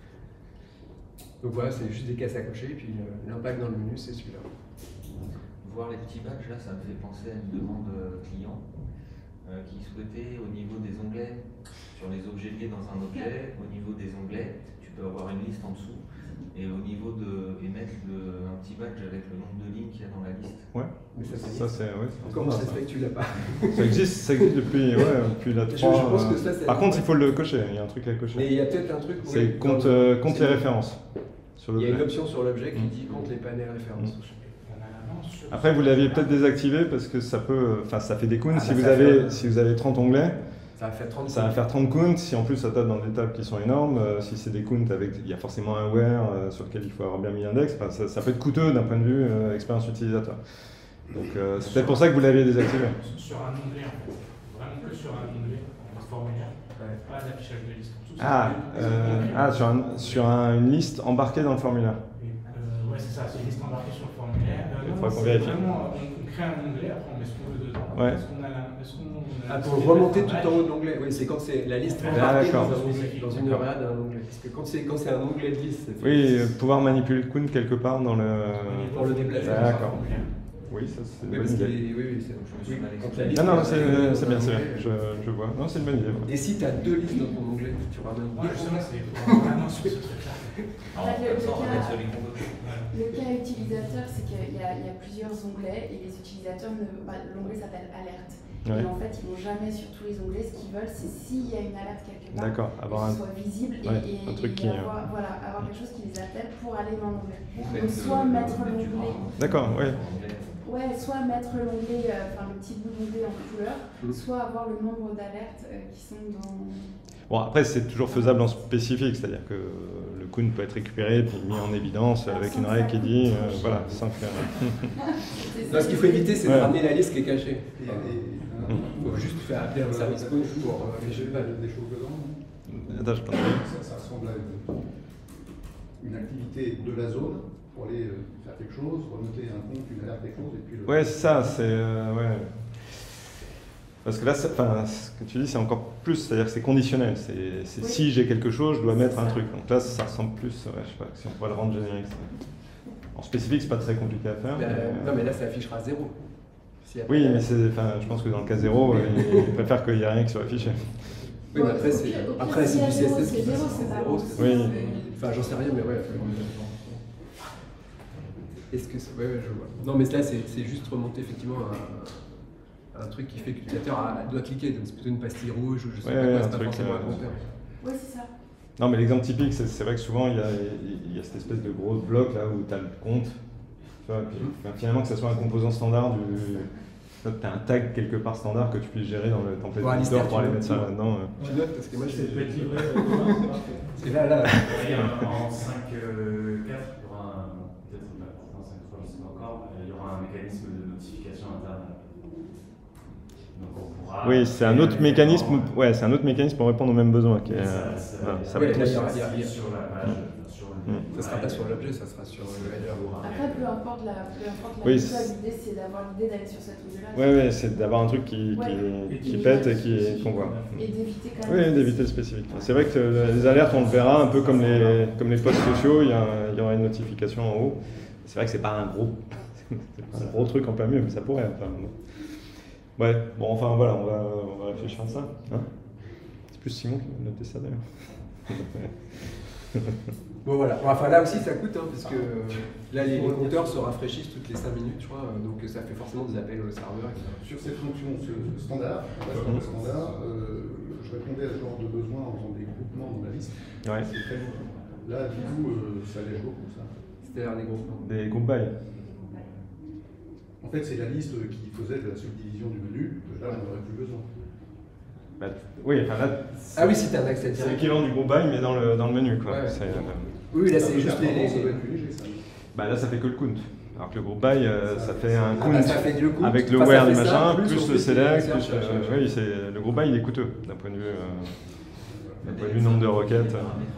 Donc voilà, c'est juste des cases à cocher, et puis l'impact dans le menu, c'est celui-là. Voir les petits badges, là, ça me fait penser à une demande client qui souhaitait au niveau des onglets, sur les objets liés dans un objet, au niveau des onglets, tu peux avoir une liste en dessous, et au niveau et mettre un petit badge avec le nombre de lignes qu'il y a dans la liste. Ouais, mais ça c'est... Comment ça se fait que tu l'as pas? Ça existe depuis la 3. Je pense que ça, par contre, il faut le cocher, il y a un truc à cocher. Mais il y a peut-être un truc... C'est compte les références. Il y a une option sur l'objet qui dit compte les panels références. Après, vous l'aviez peut-être désactivé parce que ça fait des counts. Si vous avez 30 onglets, ça va faire 30 counts. Si en plus ça tape dans des tables qui sont énormes, si c'est des counts il y a forcément un where sur lequel il faut avoir bien mis l'index, ça peut être coûteux d'un point de vue expérience utilisateur. Donc c'est peut-être pour ça que vous l'aviez désactivé. Sur un onglet en fait, vraiment que sur un onglet, un formulaire, pas d'affichage de liste. Sur une liste embarquée dans le formulaire. Ouais, c'est ça, c'est une liste embarquée sur le formulaire. Il faudra qu'on vérifie. Vraiment, on crée un onglet, après on met ce qu'on veut dedans. Ouais. Pour remonter tout en haut de l'onglet, oui, c'est quand c'est la liste embarquée dans une URL d'un onglet. Parce que quand c'est un onglet de liste, pouvoir manipuler le count quelque part dans le... Pour le déplacer. D'accord. Oui, ça c'est une bonne idée. Non, c'est bien, je vois. Non, c'est une bonne idée. Et si tu as 2 listes dans ton onglet, tu ramènes 2 c'est Le cas utilisateur, c'est qu'il y a plusieurs onglets et les utilisateurs, l'onglet s'appelle alerte. Et en fait, ils vont jamais sur tous les onglets. Ce qu'ils veulent, c'est s'il y a une alerte quelque part, qu'elle soit visible et avoir quelque chose qui les appelle pour aller dans l'onglet. Donc soit mettre l'onglet. D'accord, oui. Ouais, soit mettre l'onglet, enfin le petit bout d'onglet en couleur, soit avoir le nombre d'alertes qui sont dans... Bon, après, c'est toujours faisable en spécifique, c'est-à-dire que le coût peut être récupéré puis mis en évidence avec une règle qui dit, voilà, sans que... Non, ce qu'il faut éviter, c'est de ramener la liste qui est cachée. Il faut juste faire appeler un service coach pour afficher des choses dedans. Attends, je pense. Ça ressemble à une activité de la zone pour aller faire quelque chose, remonter un compte, une alerte, quelque chose, et puis... Ouais, c'est ça, c'est... ouais. Parce que là, ce que tu dis, c'est encore plus, c'est-à-dire que c'est conditionnel. C'est si j'ai quelque chose, je dois mettre un truc. Donc là, ça ressemble plus, ouais, je sais pas, si on pourrait le rendre générique. En spécifique, c'est pas très compliqué à faire. Non, mais là, ça affichera 0. Oui, mais je pense que dans le cas 0, il préfère qu'il n'y ait rien qui soit affiché. Oui, mais après, c'est du CSS qui passe en 0. Oui. Enfin, j'en sais rien, mais ouais. Est-ce que ouais, je vois. Non, mais là, c'est juste remonter effectivement un truc qui fait que l'utilisateur doit cliquer. Donc, c'est plutôt une pastille rouge ou je sais pas quoi, c'est pas forcément un compteur. Oui, c'est ça. Non, mais l'exemple typique, c'est vrai que souvent, il y a cette espèce de gros bloc là où tu as le compte. Tu vois, puis, finalement, que ce soit un composant standard tu as un tag quelque part standard que tu puisses gérer dans le template editor pour aller mettre ça là-dedans. Tu notes parce que moi, ça peut être livré demain. C'est là. En 5.4, il y aura peut-être dans 5.3, je ne sais pas encore, il y aura un mécanisme de notification interne. Donc on pourra. Oui, c'est un autre mécanisme. Ouais, c'est un autre mécanisme pour répondre aux mêmes besoins. Ça va être sur la page. Ça sera pas sur l'objet, ça sera sur le header. Après, peu importe la oui, l'idée, c'est d'avoir l'idée d'aller sur cette onglet-là. Oui, c'est d'avoir un truc qui pète et qu'on voit. Et d'éviter quand même. Oui, d'éviter le spécifique. C'est vrai que les alertes, on le verra un peu comme les posts sociaux, il y aura une notification en haut. C'est vrai que c'est pas un gros truc en plein milieu, mais ça pourrait. Enfin, ouais, bon, enfin voilà, on va réfléchir à ça. Hein, c'est plus Simon qui va noter ça d'ailleurs. Bon voilà, enfin là aussi ça coûte, hein, parce que là les compteurs se rafraîchissent toutes les 5 minutes, je crois, donc ça fait forcément des appels au serveur. Sur cette fonction standard, je répondais à ce genre de besoin en faisant des groupements dans la liste. Ouais. C'est très bon. Là, du coup, ça allège beaucoup ça. C'est-à-dire des groupements. Des group by. En fait, c'est la liste qui faisait de la subdivision du menu. Là, on n'aurait plus besoin. Bah, oui, enfin là. Ah oui, si tu as un accès direct. C'est l'équivalent du group by, mais dans le menu, quoi. Ouais. Oui, là c'est juste les. Ça doit être plus léger, ça. Bah là, ça fait que le count. Alors que le group by, ça fait un count avec le enfin, where du machin, plus le select, plus oui, le group by il est coûteux d'un point de vue nombre de requêtes.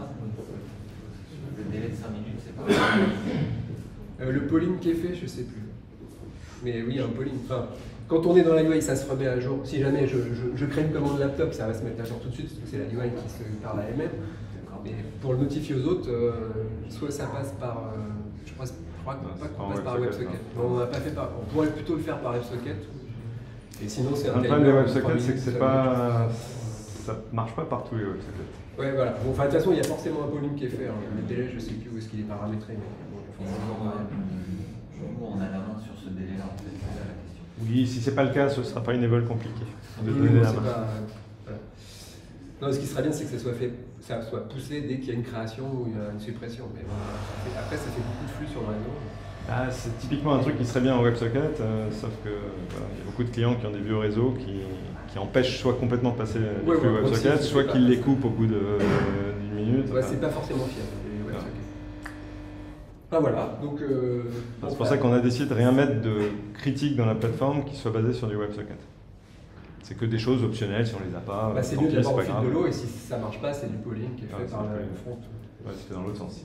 Le délai de 5 minutes, c'est pas. Le polling qui est fait, je sais plus. Mais oui, un polling. Enfin, quand on est dans la UI, ça se remet à jour. Si jamais je crée une commande laptop, ça va se mettre à jour tout de suite, parce que c'est la UI qui se parle à elle-même. Mais pour le notifier aux autres, soit ça passe par. Je crois pas qu'on passe par WebSocket. On n'a pas fait par. On pourrait plutôt le faire par WebSocket. Et sinon, c'est un problème des WebSockets, c'est que c'est pas. Ça marche pas partout les WebSockets. Ouais, voilà. Bon, enfin, de toute façon, il y a forcément un polling qui est fait. Hein. Le délai, je sais plus où est-ce qu'il est paramétré. Mais bon, on a la main sur ce délai-là, en fait, c'est la question. Oui, si c'est pas le cas, ce sera pas une évole compliquée. De oui, donner la c'est main. pas. Voilà. Non, ce qui serait bien, c'est que ça soit poussé dès qu'il y a une création ou une suppression. Mais bon, après, ça fait beaucoup de flux sur le réseau. Ah, c'est typiquement un truc qui serait bien en WebSocket, sauf que voilà, il y a beaucoup de clients qui ont des vieux réseaux qui empêchent soit complètement de passer les flux WebSocket, soit qu'ils les coupent au bout d'une minute. Ouais, c'est pas forcément fiable, les WebSockets. Ah voilà, donc... c'est pour ça qu'on a décidé de rien mettre de critique dans la plateforme qui soit basée sur du WebSocket. C'est que des choses optionnelles si on les a pas. Bah, c'est mieux d'avoir au fil de l'eau et si ça marche pas, c'est du polling qui est fait par le front. Ouais, c'était dans l'autre sens.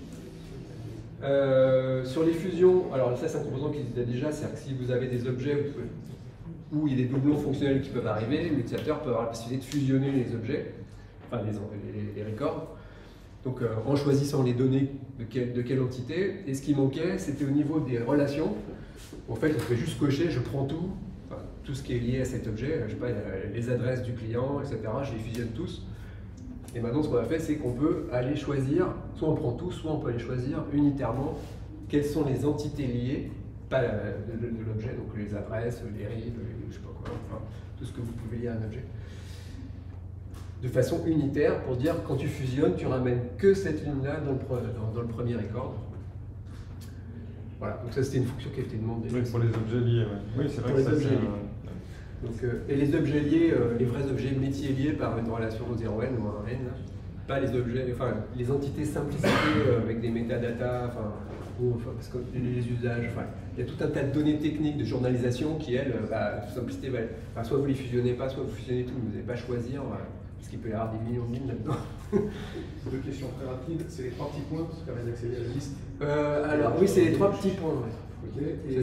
Sur les fusions, alors ça c'est un composant qui existe déjà, c'est-à-dire que si vous avez des objets où il y a des doublons fonctionnels qui peuvent arriver, l'utilisateur peut avoir la possibilité de fusionner les objets, enfin les records, donc en choisissant les données de quelle entité, et ce qui manquait c'était au niveau des relations, en fait on pouvait juste cocher, je prends tout, enfin, tout ce qui est lié à cet objet, je sais pas, les adresses du client, etc., je les fusionne tous. Et maintenant, ce qu'on a fait, c'est qu'on peut aller choisir, soit on prend tout, soit on peut aller choisir unitairement quelles sont les entités liées, pas de l'objet, donc les adresses, les rives, je sais pas quoi, enfin, tout ce que vous pouvez lier à un objet. De façon unitaire, pour dire quand tu fusionnes, tu ramènes que cette ligne-là dans le premier record. Voilà, donc ça c'était une fonction qui a été demandée. Oui, pour les objets liés, oui, c'est vrai que ça c'est... Donc, et les objets liés, les vrais objets métiers liés par une relation 0n ou un n, pas les objets, enfin les entités simplifiées avec des métadatas, parce que les usages, il y a tout un tas de données techniques de journalisation qui, elles, simplicité, soit vous les fusionnez pas, soit vous fusionnez tout, vous n'allez pas choisir, parce qu'il peut y avoir des millions de lignes là-dedans. Deux questions très rapides, c'est les 3 petits points qui permettent d'accéder à la liste. Alors oui, c'est les 3 petits points. Ok, et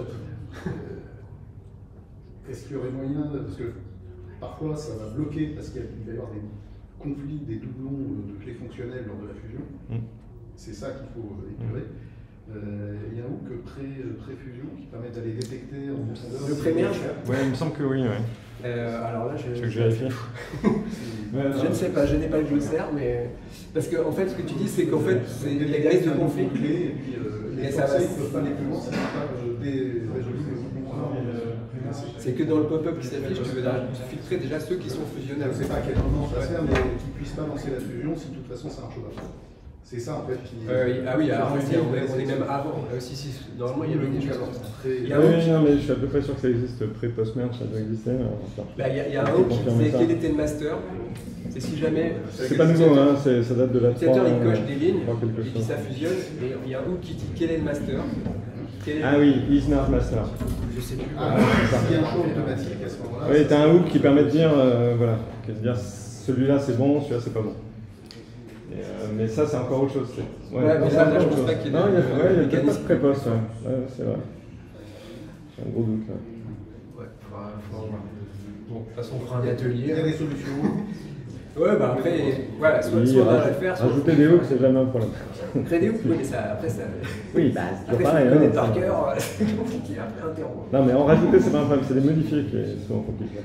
est-ce qu'il y aurait moyen, parce que parfois ça va bloquer, parce qu'il va y avoir des conflits, des doublons de clés fonctionnelles lors de la fusion. C'est ça qu'il faut épurer. Il y a un hook pré-fusion qui permet d'aller détecter en profondeur. Le pré-merge? Oui, il me semble que oui. Alors là, je vérifie. Je ne sais pas, je n'ai pas le glossaire, mais parce que en fait, ce que tu dis, c'est qu'en fait, il y a des risques de conflit. Et puis les Français ne peuvent pas aller plus loin, ça n'est pas résolu. C'est que dans le pop-up qui s'affiche, tu veux filtrer déjà ceux qui sont fusionnables. Je ne sais pas à quel moment ça va se faire, mais qui ne puissent pas lancer la fusion si de toute façon ça ne marche pas. C'est ça en fait qui. Ah oui, alors on est même avant. Normalement il y a le Oui, non, mais je suis à peu près sûr que ça existe pré-post-merge, ça doit exister. Il y a un hook qui disait quel était le master. Et si jamais. C'est pas nouveau, hein, ça date de la 3. Il coche des lignes, et puis ça fusionne, et il y a un hook qui dit quel est le master. Ah oui, is not master. Je sais plus. Il y a un choix automatique à ce moment-là. Oui, tu as un hook qui permet de dire, celui-là c'est bon, celui-là c'est pas bon. Mais ça, c'est encore autre chose. Ouais, mais là, je pense pas qu'il y ait non, il y a peut-être pas de pré-post, c'est vrai. C'est un gros doute, là. Ouais, faut voir. Bon, de toute façon, on fera un atelier. Il y a des solutions. Ouais, après, voilà, soit on va le faire, soit... Rajouter des hooks, c'est jamais un problème. Créer des hooks, oui, mais ça, après, ça... Oui, c'est toujours pareil. Après, par cœur, c'est compliqué, après, interrompre. Non, mais en rajouter, c'est pas un problème, c'est les modifier qui est souvent compliqué.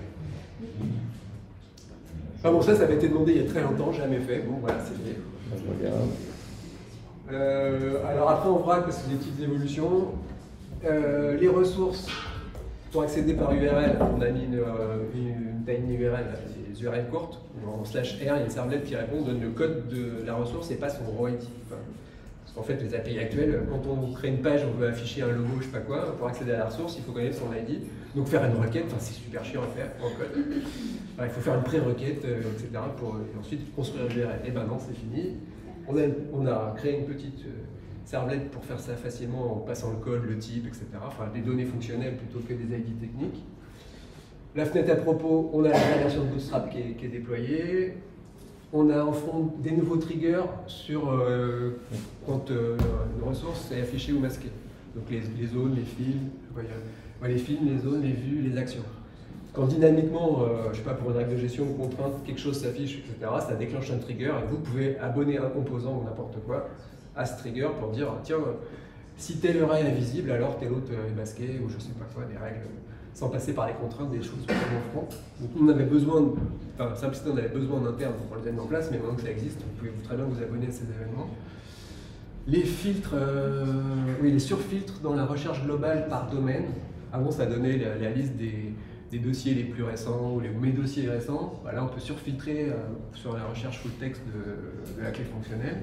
Bon, ça avait été demandé il y a très longtemps, jamais fait. Bon, voilà, c'est fait. Je regarde. Alors après, on verra que c'est des petites évolutions. Les ressources, pour accéder par URL, on a mis une tiny URL, des URL courtes. En /R, il y a une servlette qui répond, donne le code de la ressource et pas son raw ID. Parce qu'en fait, les API actuelles, quand on crée une page, on veut afficher un logo, je sais pas quoi, pour accéder à la ressource, il faut connaître son ID. Donc faire une requête, c'est super chiant à faire en code. Il faut faire une pré-requête, etc. pour ensuite construire l'URL. Et ben non, c'est fini. On a créé une petite servlette pour faire ça facilement en passant le code, le type, etc. Enfin, des données fonctionnelles plutôt que des ID techniques. La fenêtre à propos, on a la version de Bootstrap qui est déployée. On a en fond des nouveaux triggers sur quand une ressource est affichée ou masquée. Donc les zones, les fils, les fils, les zones, les vues, les actions. Quand dynamiquement, je sais pas, pour une règle de gestion ou contrainte, quelque chose s'affiche, etc., ça déclenche un trigger et vous pouvez abonner un composant ou n'importe quoi à ce trigger pour dire tiens, si tel URL est visible, alors tel autre est masqué ou je sais pas quoi, des règles sans passer par les contraintes des choses vraiment franc. Donc on avait besoin, Simplicité on avait besoin en interne pour les mettre en place, mais maintenant que ça existe, vous pouvez très bien vous abonner à ces événements. Les filtres, les surfiltres dans la recherche globale par domaine. Avant ça donnait la liste des dossiers les plus récents ou mes dossiers récents. Là on peut surfiltrer sur la recherche full text de la clé fonctionnelle.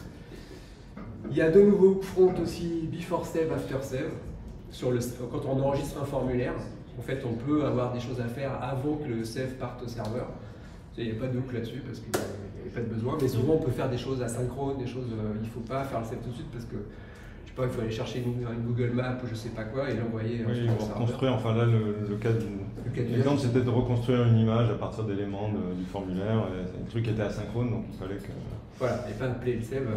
Il y a de nouveaux fronts aussi before save, after save. Quand on enregistre un formulaire, en fait, on peut avoir des choses à faire avant que le save parte au serveur. Il n'y a pas de hook là-dessus parce qu'il n'y avait pas de besoin, mais souvent on peut faire des choses asynchrones, des choses, il ne faut pas faire le save tout de suite parce que, je sais pas, il faut aller chercher une Google Map ou je sais pas quoi et l'envoyer sur le serveur. Reconstruire, enfin là, le cas l'exemple c'était de reconstruire une image à partir d'éléments du formulaire, c'est un truc qui était asynchrone, donc il fallait que... Voilà, et pas de play le save,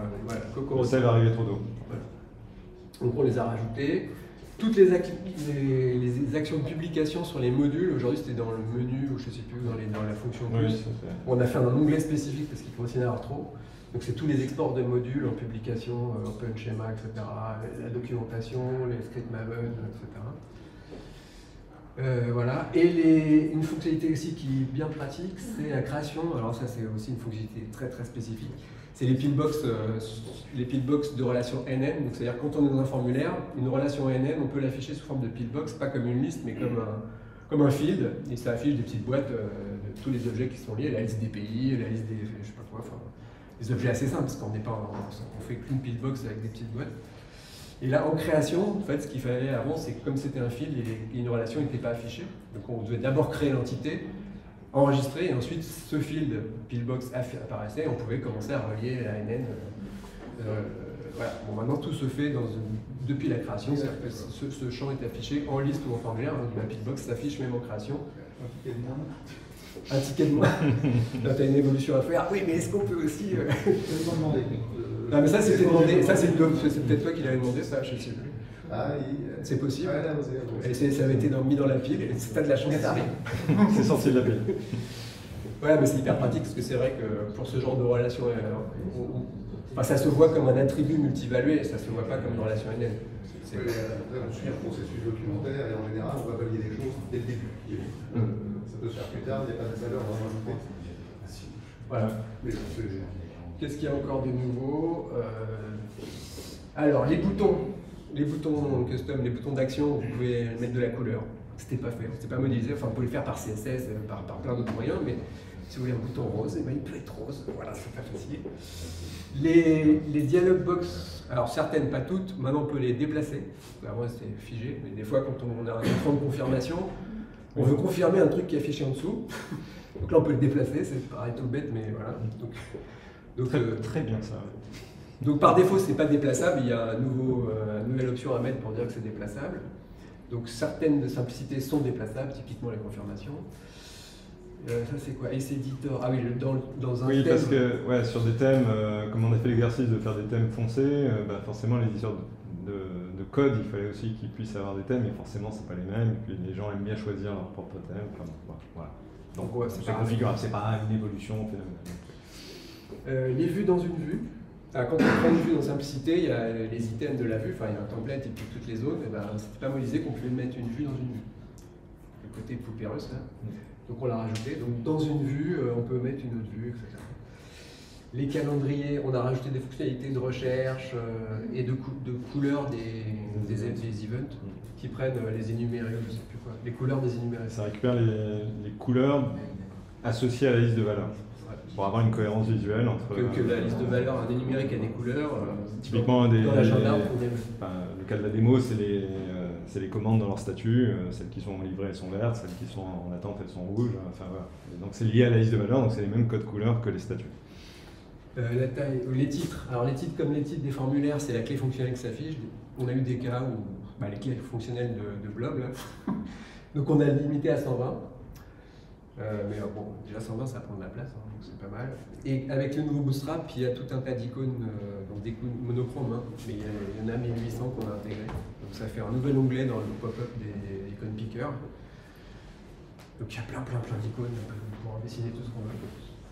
le save arrivait trop tôt. Voilà. Donc on les a rajoutés. Toutes les actions de publication sur les modules, aujourd'hui c'était dans le menu, ou je ne sais plus, dans la fonction plus. Oui, on a fait un onglet spécifique parce qu'il commençait à y en avoir trop. Donc c'est tous les exports de modules en publication, OpenSchema, etc. La documentation, les scripts Maven, etc. Voilà. Et une fonctionnalité aussi qui est bien pratique, c'est la création. Alors ça c'est aussi une fonctionnalité très très spécifique. C'est les pillbox de relation NN. Donc c'est-à-dire quand on est dans un formulaire, une relation NN, on peut l'afficher sous forme de pillbox, pas comme une liste, mais comme un field. Et ça affiche des petites boîtes de tous les objets qui sont liés, la liste des pays, la liste des, je sais pas quoi, des objets assez simples, parce qu'on n'est pas, on fait qu'une pillbox avec des petites boîtes. Et là, en création, en fait, ce qu'il fallait avant, c'est que comme c'était un fil, une relation n'était pas affichée. Donc on devait d'abord créer l'entité, enregistrer, et ensuite ce field, pillbox apparaissait, et on pouvait commencer à relier la NN. Voilà. Bon, maintenant tout se fait depuis la création, c'est-à-dire que ce champ est affiché en liste ou en formulaire, hein, la pillbox s'affiche même en création. Un ticket de moins. Là, tu as une évolution à faire. Oui, mais est-ce qu'on peut aussi. Non, mais ça, c'était demandé. Ça, c'est peut-être toi qui l'avais demandé, ça, je ne sais plus. Ah, c'est possible. Et ça avait été mis dans la pile, et si tu as de la chance, ça arrive. C'est sorti de la pile. Ouais, mais c'est hyper pratique, parce que c'est vrai que pour ce genre de relation, enfin, ça se voit comme un attribut multivalué, ça se voit pas comme une relation NN. On suit un processus documentaire, et en général, on va valider les choses dès le début. Ça peut se faire plus tard, il n'y a pas de valeur à rajouter. Voilà. Qu'est-ce qu'il y a encore de nouveau? Alors, les boutons custom, les boutons d'action, vous pouvez mettre de la couleur. C'était pas fait, c'était pas modélisé. Enfin, vous pouvez le faire par CSS, par plein d'autres moyens, mais si vous voulez un bouton rose, il peut être rose. Voilà, c'est pas facile. Les dialog box, alors certaines, pas toutes, maintenant on peut les déplacer. Avant c'était figé, mais des fois quand on a un écran de confirmation, on veut confirmer un truc qui est affiché en dessous. Donc là on peut le déplacer, c'est pareil tout bête, mais voilà. Donc, très bien ça. Donc par défaut c'est pas déplaçable, il y a une nouvelle option à mettre pour dire que c'est déplaçable. Donc certaines de simplicité sont déplaçables, typiquement les confirmations. Ça c'est quoi? Ace Editor. Ah oui, dans un thème. Parce que ouais, sur des thèmes, comme on a fait l'exercice de faire des thèmes foncés, forcément l'éditeur de code, il fallait aussi qu'ils puissent avoir des thèmes, et forcément c'est pas les mêmes, et puis les gens aiment bien choisir leur propre thème. Enfin, voilà. Donc ouais, c'est configurable, c'est pas une évolution phénoménale. Les vues dans une vue. Alors, quand on prend une vue dans Simplicité, il y a les items de la vue, enfin il y a un template et puis toutes les zones, et c'était pas modélisé qu'on pouvait mettre une vue dans une vue. Le côté poupéreuse là. Donc on l'a rajouté. Donc dans une vue, on peut mettre une autre vue, etc. Les calendriers, on a rajouté des fonctionnalités de recherche et de couleurs des events qui prennent les énumérés, je sais plus quoi, les couleurs des énumérés. Ça récupère les couleurs associées à la liste de valeurs. Pour avoir une cohérence visuelle entre... Que la liste de valeurs, un énumérique a des couleurs. Typiquement, dans l'agenda, le cas de la démo, c'est les commandes dans leur statut. Celles qui sont livrées, elles sont vertes. Celles qui sont en attente, elles sont rouges. Enfin, voilà. Donc c'est lié à la liste de valeurs, donc c'est les mêmes codes couleurs que les statuts. La taille, les titres. Alors les titres, comme les titres des formulaires, c'est la clé fonctionnelle qui s'affiche. On a eu des cas où les clés fonctionnelles de blob, là. Donc on a limité à 120. Mais bon, déjà 120 ça prend de la place, hein, donc c'est pas mal. Et avec le nouveau Bootstrap, il y a tout un tas d'icônes, donc des icônes monochromes, hein, mais il y en a 1800 qu'on a intégré. Donc ça fait un nouvel onglet dans le pop-up des icônes picker. Donc il y a plein d'icônes, on pourra dessiner tout ce qu'on veut.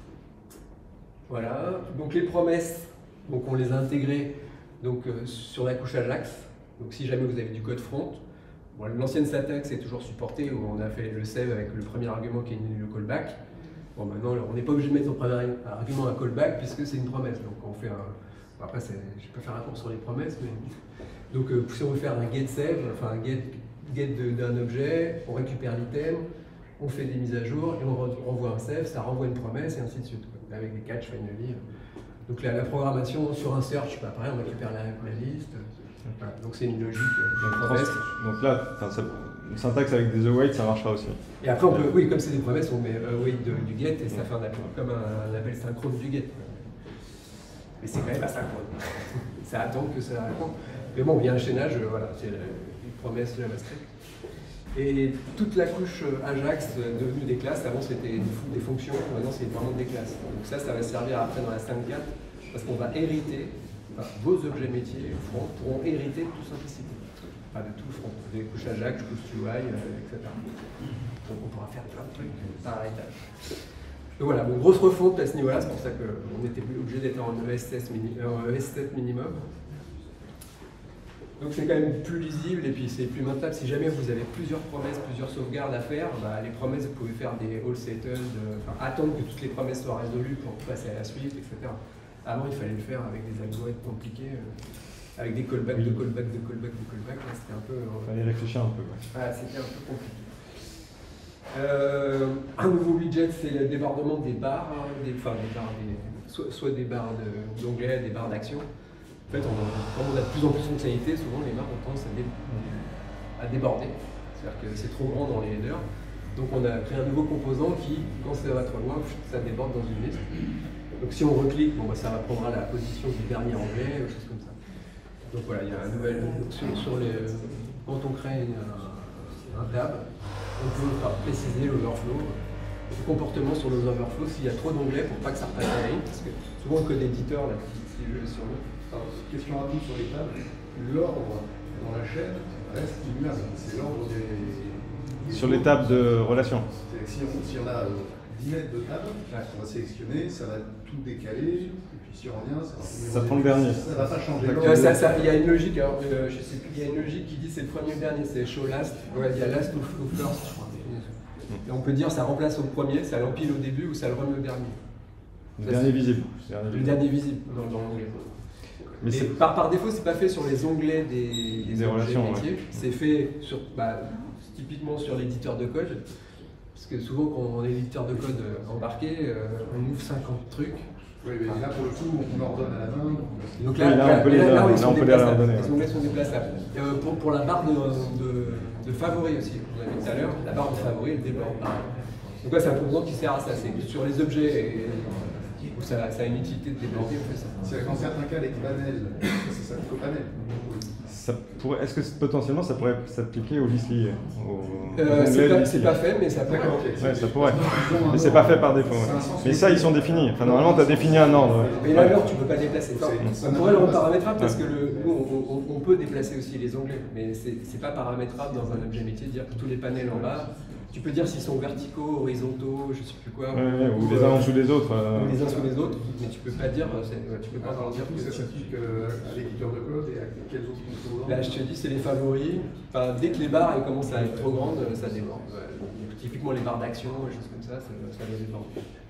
Voilà, donc les promesses, donc on les a intégrées donc, sur la couche Ajax. Donc si jamais vous avez du code front, bon, l'ancienne syntaxe est toujours supportée, où on a fait le save avec le premier argument qui est le callback. Bon, maintenant, on n'est pas obligé de mettre au premier argument un callback puisque c'est une promesse. Donc on fait un... Bon, après, je ne vais pas faire un cours sur les promesses, mais... Donc si on veut faire un get save, enfin un get d'un objet, on récupère l'item, on fait des mises à jour et on renvoie un save, ça renvoie une promesse et ainsi de suite, quoi. Avec des catch finally. Donc la programmation sur un search, après on récupère la liste. Voilà. Donc c'est une logique de promesse. Donc là, une syntaxe avec des await, ça marchera aussi. Et après, on peut, oui, comme c'est des promesses, on met await du get et ça fait un appel, comme un appel synchrone du get. Mais c'est quand même asynchrone. Ça attend que ça réponde. Mais bon, il y a un chaînage, voilà, c'est une promesse JavaScript. Et toute la couche Ajax devenue des classes, avant c'était des fonctions, maintenant c'est vraiment des classes. Donc ça va servir après dans la 5.4 parce qu'on va hériter, enfin, vos objets métiers front pourront hériter de tout simplicité. Pas de tout front, des couches Ajax, couches UI, etc. Donc on pourra faire plein de trucs par étage. Donc voilà, bon, grosse refonte à ce niveau-là, c'est pour ça qu'on était obligé d'être en ES7 minimum. Donc c'est quand même plus lisible et puis c'est plus maintenable. Si jamais vous avez plusieurs promesses, plusieurs sauvegardes à faire, les promesses, vous pouvez faire des all settled, attendre que toutes les promesses soient résolues pour passer à la suite, etc. Avant, il fallait le faire avec des algorithmes compliqués, avec des callbacks, de callbacks, de callbacks, de callbacks. C'était un peu... Il fallait réfléchir un peu. Ouais. C'était un peu compliqué. Un nouveau widget, c'est le débordement des barres, soit des barres d'onglet, des barres d'action. En fait, comme on a de plus en plus de fonctionnalités, souvent les maps ont tendance à déborder. C'est-à-dire que c'est trop grand dans les headers. Donc on a créé un nouveau composant qui, quand ça va trop loin, ça déborde dans une liste. Donc si on reclique, bon, bah, ça prendra la position du dernier onglet, ou choses comme ça. Donc voilà, il y a un nouvel. Quand on crée un tab, on peut préciser l'overflow, le comportement sur nos overflows s'il y a trop d'onglets pour pas que ça repasse à la ligne. Parce que souvent le code éditeur, là, si je vais sur le. Alors, question rapide sur les tables. L'ordre dans la chaîne reste immuable. C'est l'ordre des. Sur les tables de relations. Si on a 10 mètres de table, on va sélectionner, ça va tout décaler, et puis si on revient, ça prend le dernier. Ça va pas changer. Il y a une logique, alors, je sais plus, il y a une logique qui dit c'est le premier ou le dernier, c'est show last. Ouais, il y a last ou first, je crois. Et on peut dire ça remplace au premier, ça l'empile au début ou ça le remet au dernier. Le dernier visible. Le dernier visible dans l'onglet. Mais par défaut, c'est pas fait sur les onglets des relations métiers. Ouais. C'est fait sur, typiquement sur l'éditeur de code. Parce que souvent, quand on est éditeur de code embarqué, on ouvre 50 trucs. Oui, mais là, pour le coup, on ordonne à la main. Donc là, on peut les ordonner. Les onglets sont déplaçables. Pour la barre de favoris aussi, on a vu tout à l'heure, la barre de favoris, elle déborde. Donc là, c'est un composant qui sert à ça. C'est sur les objets où ça a une utilité de déborder, on fait ça. C'est dans certains cas, les panels, c'est ça qu'il faut panel. Est-ce que potentiellement ça pourrait s'appliquer aux listes liées c'est pas fait, mais ça pourrait. Ouais, ça pourrait. Mais c'est pas fait par défaut. Ouais. Mais ça, ils sont définis. Enfin, normalement, tu as défini un ordre. Ouais. Mais là, alors, tu peux pas déplacer. On pourrait le paramétrable parce que on peut déplacer aussi les onglets, mais c'est pas paramétrable dans un objet métier, dire que tous les panels en bas. Tu peux dire s'ils sont verticaux, horizontaux, je sais plus quoi. Ou les uns en dessous des autres. Ou les uns sous les autres, mais tu peux pas dire. Tu peux pas dire que ça s'applique à l'éditeur de code et à quels autres composants. Là, je te dis, c'est les favoris. Enfin, dès que les barres elles commencent à être trop grandes, ça déborde. Typiquement, les barres d'action, des choses comme ça va déborder.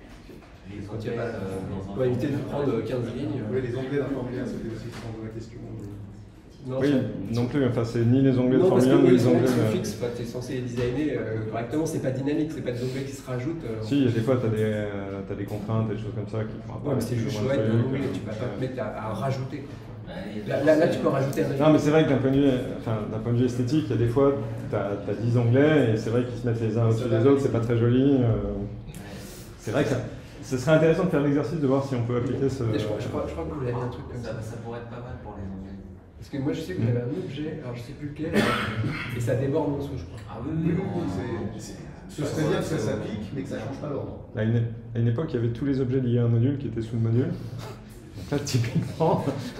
On va éviter de prendre 15 lignes. Oui, les onglets d'un formulaire, c'était aussi la question. Non, oui, non plus, enfin c'est ni les onglets de formulaire ni les onglets fixes, tu es censé les designer correctement, c'est pas dynamique, c'est pas des onglets qui se rajoutent. Si, des fois tu as des contraintes, des choses comme ça qui font ouais, mais c'est juste chouette d'un onglet, tu vas pas te mettre à rajouter. Là, tu peux rajouter un. Non, mais c'est vrai que d'un point de vue esthétique, il y a des fois, tu as 10 onglets et c'est vrai qu'ils se mettent les uns au-dessus des autres, c'est pas très joli. C'est vrai que ce serait intéressant de faire l'exercice de voir si on peut appliquer ce. Je crois que vous avez un truc comme ça. Ça pourrait être pas mal pour les onglets. Parce que moi je sais que j'avais un objet, alors je sais plus lequel, et ça déborde en dessous, je crois. Ah oui, ce serait bien que ça s'applique, mais que ça ne change pas l'ordre. À une époque, il y avait tous les objets liés à un module qui étaient sous le module. Là, typiquement.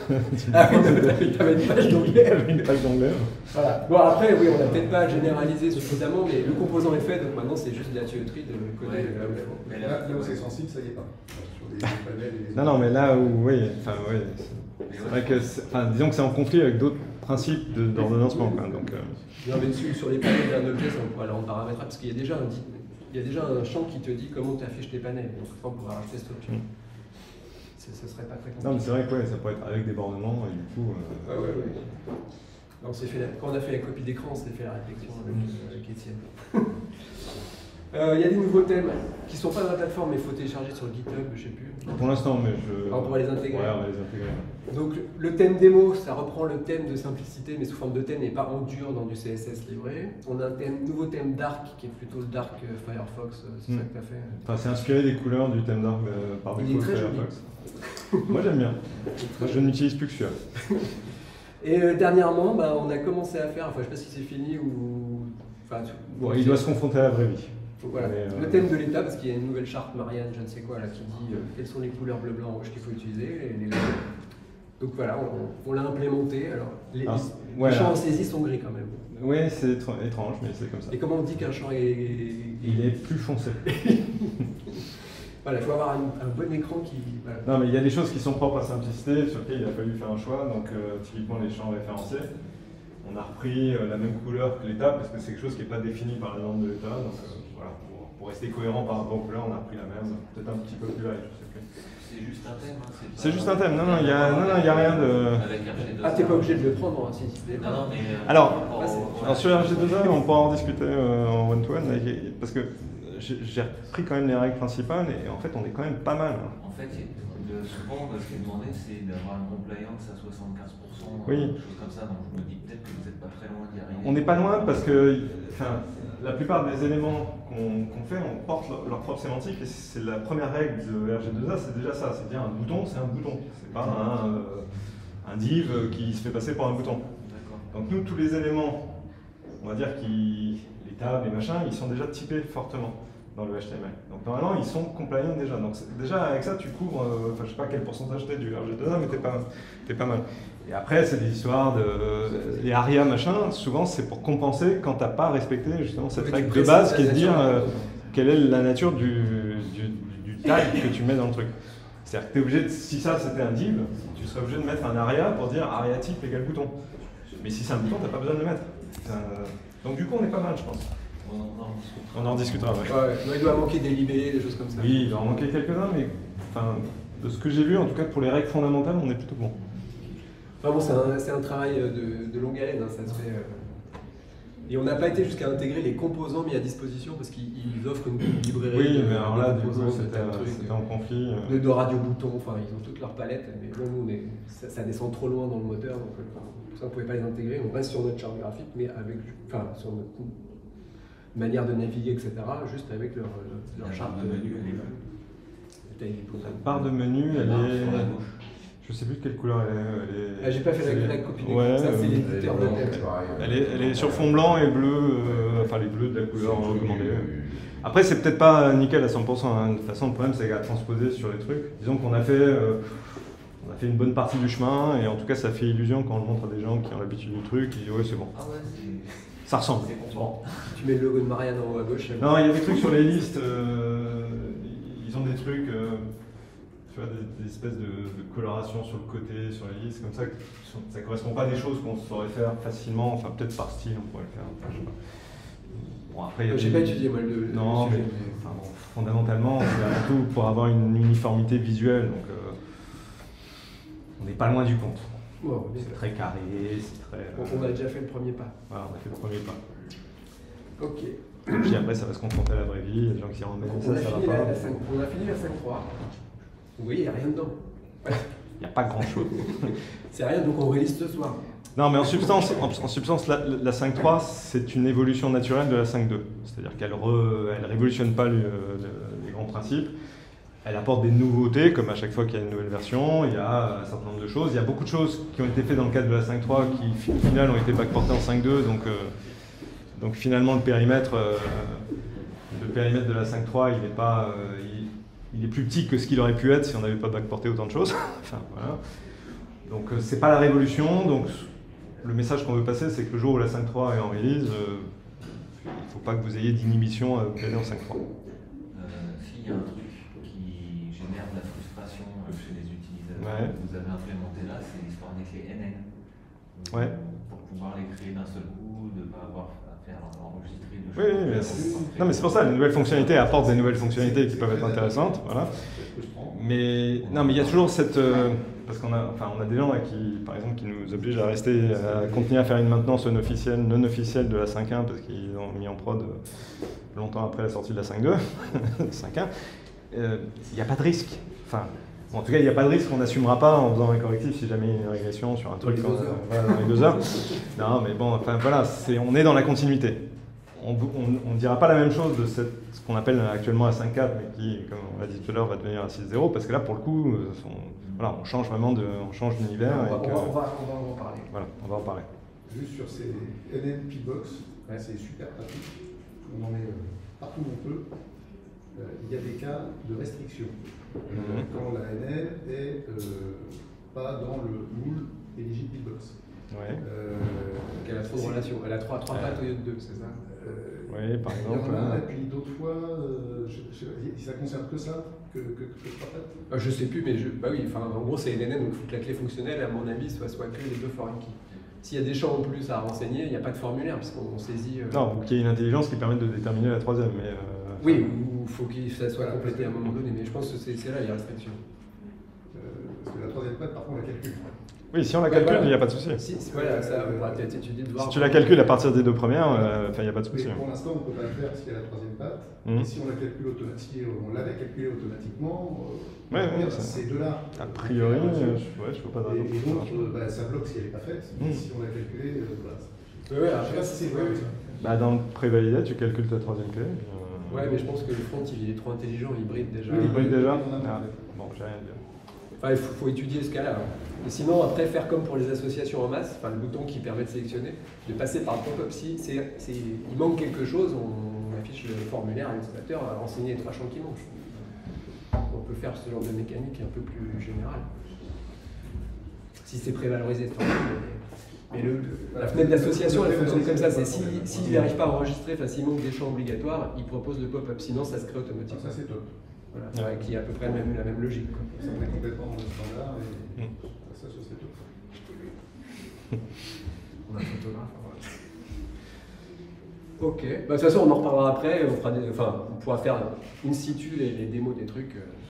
T'avais une page d'onglet. Une page d'onglet. Voilà. Bon, après, oui, on n'a peut-être pas généralisé suffisamment, mais le composant est fait, donc maintenant c'est juste de la tuyauterie de coder là où il faut. Mais là où c'est sensible, ça y est pas. Sur des panels et des... Non, mais là où, oui, c'est vrai que, disons que c'est en conflit avec d'autres principes d'ordonnancement. Non, mais sur les panels d'un objet, ça on pourrait le rendre paramétrable, parce qu'il y a déjà un champ qui te dit comment tu affiches tes panels, donc on pourrait rajouter cette option. Ce serait pas très compliqué. Non, mais c'est vrai que ça pourrait être avec débordement et du coup. Non, quand on a fait la copie d'écran, on s'est fait la réflexion avec Étienne. Il y a des nouveaux thèmes qui ne sont pas dans la plateforme, mais il faut télécharger sur le GitHub, je ne sais plus. Pour l'instant, mais je. On va les intégrer. Ouais, on va les intégrer. Donc le thème démo, ça reprend le thème de simplicité, mais sous forme de thème et pas en dur dans du CSS livré. On a un nouveau thème Dark qui est plutôt le Dark Firefox, c'est ça que tu as fait. Enfin, c'est inspiré des couleurs du thème Dark par défaut de Firefox. Moi j'aime bien. Je n'utilise plus que celui-là. Et dernièrement, on a commencé à faire, enfin je sais pas si c'est fini ou. Il doit se confronter à la vraie vie. Donc, voilà. Le thème de l'État, parce qu'il y a une nouvelle charte Marianne, je ne sais quoi, là, qui dit quelles sont les couleurs bleu, blanc, rouge qu'il faut utiliser. Donc voilà, on l'a implémenté. Alors, les champs en saisie sont gris quand même. Oui, c'est étrange, mais c'est comme ça. Et comment on dit qu'un champ est. Il est plus foncé. Voilà, il faut avoir un bon écran qui. Voilà. Non, mais il y a des choses qui sont propres à simplicité, sur lesquelles il a fallu faire un choix. Donc, typiquement, les champs référencés. On a repris la même couleur que l'État, parce que c'est quelque chose qui n'est pas défini par la norme de l'État. Donc, voilà, pour rester cohérent par rapport aux couleurs, on a repris la même, peut-être un petit peu plus light, je sais plus. C'est juste un thème. C'est juste un thème, non, il n'y a rien de. T'es pas obligé de le prendre, si tu Non, mais. Alors sur RG2A, on pourra en discuter en one-to-one, parce que j'ai repris quand même les règles principales et en fait, on est quand même pas mal. En fait, souvent, ce qui est demandé, c'est d'avoir une compliance à 75%, oui. Des choses comme ça. Donc je me dis peut-être que vous n'êtes pas très loin d'y arriver. On n'est pas loin parce que la plupart des éléments qu'on fait, on porte leur propre sémantique. Et c'est la première règle de RG2A, c'est déjà ça. C'est dire un bouton, c'est un bouton. C'est pas un div qui se fait passer pour un bouton. Donc nous, tous les éléments, on va dire, les tables, les machins, ils sont déjà typés fortement dans le HTML. Donc normalement, ils sont compliant déjà. Donc déjà, avec ça, tu couvres, je sais pas quel pourcentage t'es du RG2A, mais t'es pas mal. Et après, c'est des histoires les ARIA, machin, souvent c'est pour compenser quand t'as pas respecté justement cette règle de base qui est de dire quelle est la nature du tag que tu mets dans le truc. C'est-à-dire que t'es obligé si ça c'était un div, tu serais obligé de mettre un ARIA pour dire ARIA type égale bouton. Mais si c'est un bouton, t'as pas besoin de le mettre. Donc du coup, on est pas mal, je pense. On en discutera. Ouais. Non, il doit manquer des libellés, des choses comme ça. Oui, il doit en manquer quelques-uns, mais de ce que j'ai vu, en tout cas pour les règles fondamentales, on est plutôt bon. Enfin bon, c'est un travail de longue haleine, hein, ça se fait. Et on n'a pas été jusqu'à intégrer les composants mis à disposition parce qu'ils offrent une librairie. Oui, mais alors là, du coup, c'était en conflit. De radio-boutons, enfin, ils ont toute leur palette, mais bon, nous, ça descend trop loin dans le moteur, donc pour ça, on ne pouvait pas les intégrer. On reste sur notre charte graphique, mais sur notre manière de naviguer, etc., juste avec leur charte de menu. La barre de menu, elle est. Sur la gauche. Je sais plus de quelle couleur elle est. J'ai pas fait la copie des ouais, ça, c'est l'éditeur de tête. Elle est sur fond blanc et bleu, enfin les bleus de la couleur recommandée. Après, c'est peut-être pas nickel à 100%. Hein. De toute façon, le problème, c'est qu'à transposer sur les trucs. Disons qu'on a fait une bonne partie du chemin, et en tout cas, ça fait illusion quand on le montre à des gens qui ont l'habitude du truc. Ils disent ouais, c'est bon. Ah ouais, ça ressemble. Bon. Tu mets le logo de Marianne en haut à gauche. Non, il y a des trucs sur les listes. Ils ont des trucs. Tu vois, des espèces de coloration sur le côté, sur les listes, comme ça, ça ne correspond pas à des choses qu'on saurait faire facilement, enfin peut-être par style on pourrait le faire, enfin, je sais pas. Bon, après, j'ai pas étudié moi le non, sujet, mais enfin, bon, fondamentalement, c'est avant tout pour avoir une uniformité visuelle, donc on n'est pas loin du compte. Bon, c'est très carré, c'est très... on a déjà fait le premier pas. Voilà, on a fait le premier pas. Ok. Et puis après, ça va se confronter à la vraie vie, les gens qui remettent ça va pas. On a fini la 5.3. Vous voyez, il n'y a rien dedans. Ouais. Il n'y a pas grand-chose. C'est rien, donc on rélise ce soir. Non, mais en substance la 5.3, c'est une évolution naturelle de la 5.2. C'est-à-dire qu'elle ne révolutionne pas les grands principes. Elle apporte des nouveautés, comme à chaque fois qu'il y a une nouvelle version. Il y a un certain nombre de choses. Il y a beaucoup de choses qui ont été faites dans le cadre de la 5.3 qui, au final, ont été backportées en 5.2. Donc finalement, le périmètre de la 5.3, il n'est pas... il est plus petit que ce qu'il aurait pu être si on n'avait pas backporté autant de choses. Enfin, voilà. Donc c'est pas la révolution. Donc le message qu'on veut passer, c'est que le jour où la 5.3 est en release, il ne faut pas que vous ayez d'inhibition à upgrader en 5.3. S'il y a un truc qui génère de la frustration chez les utilisateurs que vous avez implémenté là, c'est l'histoire des clés NN. Ouais. Pour pouvoir les créer d'un seul coup, de ne pas avoir à faire enregistrer de choses. Oui, mais c'est pour ça, les nouvelles fonctionnalités apportent des nouvelles fonctionnalités qui peuvent être intéressantes. Voilà. Mais il y a toujours cette... parce qu'on a des gens là, par exemple, qui nous obligent à continuer à faire une maintenance non officielle de la 5.1 parce qu'ils ont mis en prod longtemps après la sortie de la 5.2, 5.1. Il n'y a pas de risque. En tout cas, il n'y a pas de risque qu'on n'assumera pas en faisant un correctif si jamais il y a une régression sur un truc dans les 2 heures. Non, mais bon, voilà, on est dans la continuité. On ne dira pas la même chose de ce qu'on appelle actuellement la 5.4, mais qui, comme on l'a dit tout à l'heure, va devenir la 6.0, parce que là, pour le coup, on change vraiment d'univers. On va en parler. Voilà, on va en parler. Juste sur ces NNP box, c'est super pratique. On en met partout où on peut. Il y a des cas de restriction. Quand la NN est pas dans le moule éligible box. Ouais. Elle a trop de relations. Elle a 3 pattes au lieu de 2, c'est ça? Oui, par exemple. Il y en a, et puis d'autres fois, ça concerne que ça, que 3 pattes. Je sais plus, mais bah oui, en gros c'est NNN, donc il faut que la clé fonctionnelle, à mon avis, soit que les 2 foreign keys. S'il y a des champs en plus à renseigner, il n'y a pas de formulaire, puisqu'on saisit... Non, qu'il y ait une intelligence qui permette de déterminer la 3e, mais... Oui, ou il faut que ça soit complété à un moment donné, mais je pense que c'est là les restrictions. Parce que la 3e patte, par contre, on la calcule. Oui, si on la calcule, il n'y a pas de souci. Voilà, ça, on va peut-être étudier de voir. Si tu la calcules à partir des deux premières, il n'y a pas de souci. Mais pour l'instant, on ne peut pas le faire s'il y a la troisième patte. Et si on la calcule on l'avait calculé automatiquement, ces deux-là. A priori, je ne vois pas de raison. Et donc, ça bloque si elle n'est pas faite. Si on l'a calculé, voilà. Ouais, après, c'est vrai. Dans le prévalidé, tu calcules ta troisième clé. Ouais, mais je pense que le front, il est trop intelligent, il bride déjà. Il bride déjà. Bon, j'ai rien à dire. Enfin, il faut étudier ce cas-là. Et sinon, après, faire comme pour les associations en masse, enfin, le bouton qui permet de sélectionner, de passer par le pop-up. Si il manque quelque chose, on affiche le formulaire à l'utilisateur à renseigner les 3 champs qui manquent. On peut faire ce genre de mécanique un peu plus générale. Si c'est prévalorisé de formule. Mais la fenêtre d'association, elle fonctionne comme ça. C'est s'il n'arrive pas à enregistrer, s'il manque des champs obligatoires, il propose le pop-up. Sinon, ça se crée automatiquement. Ça, c'est top. Voilà, qui est à peu près la même logique. Ça, on est complètement dans le standard et ça serait top. On a un photographe. Ok, de toute façon on en reparlera après, on pourra faire in situ les démos des trucs.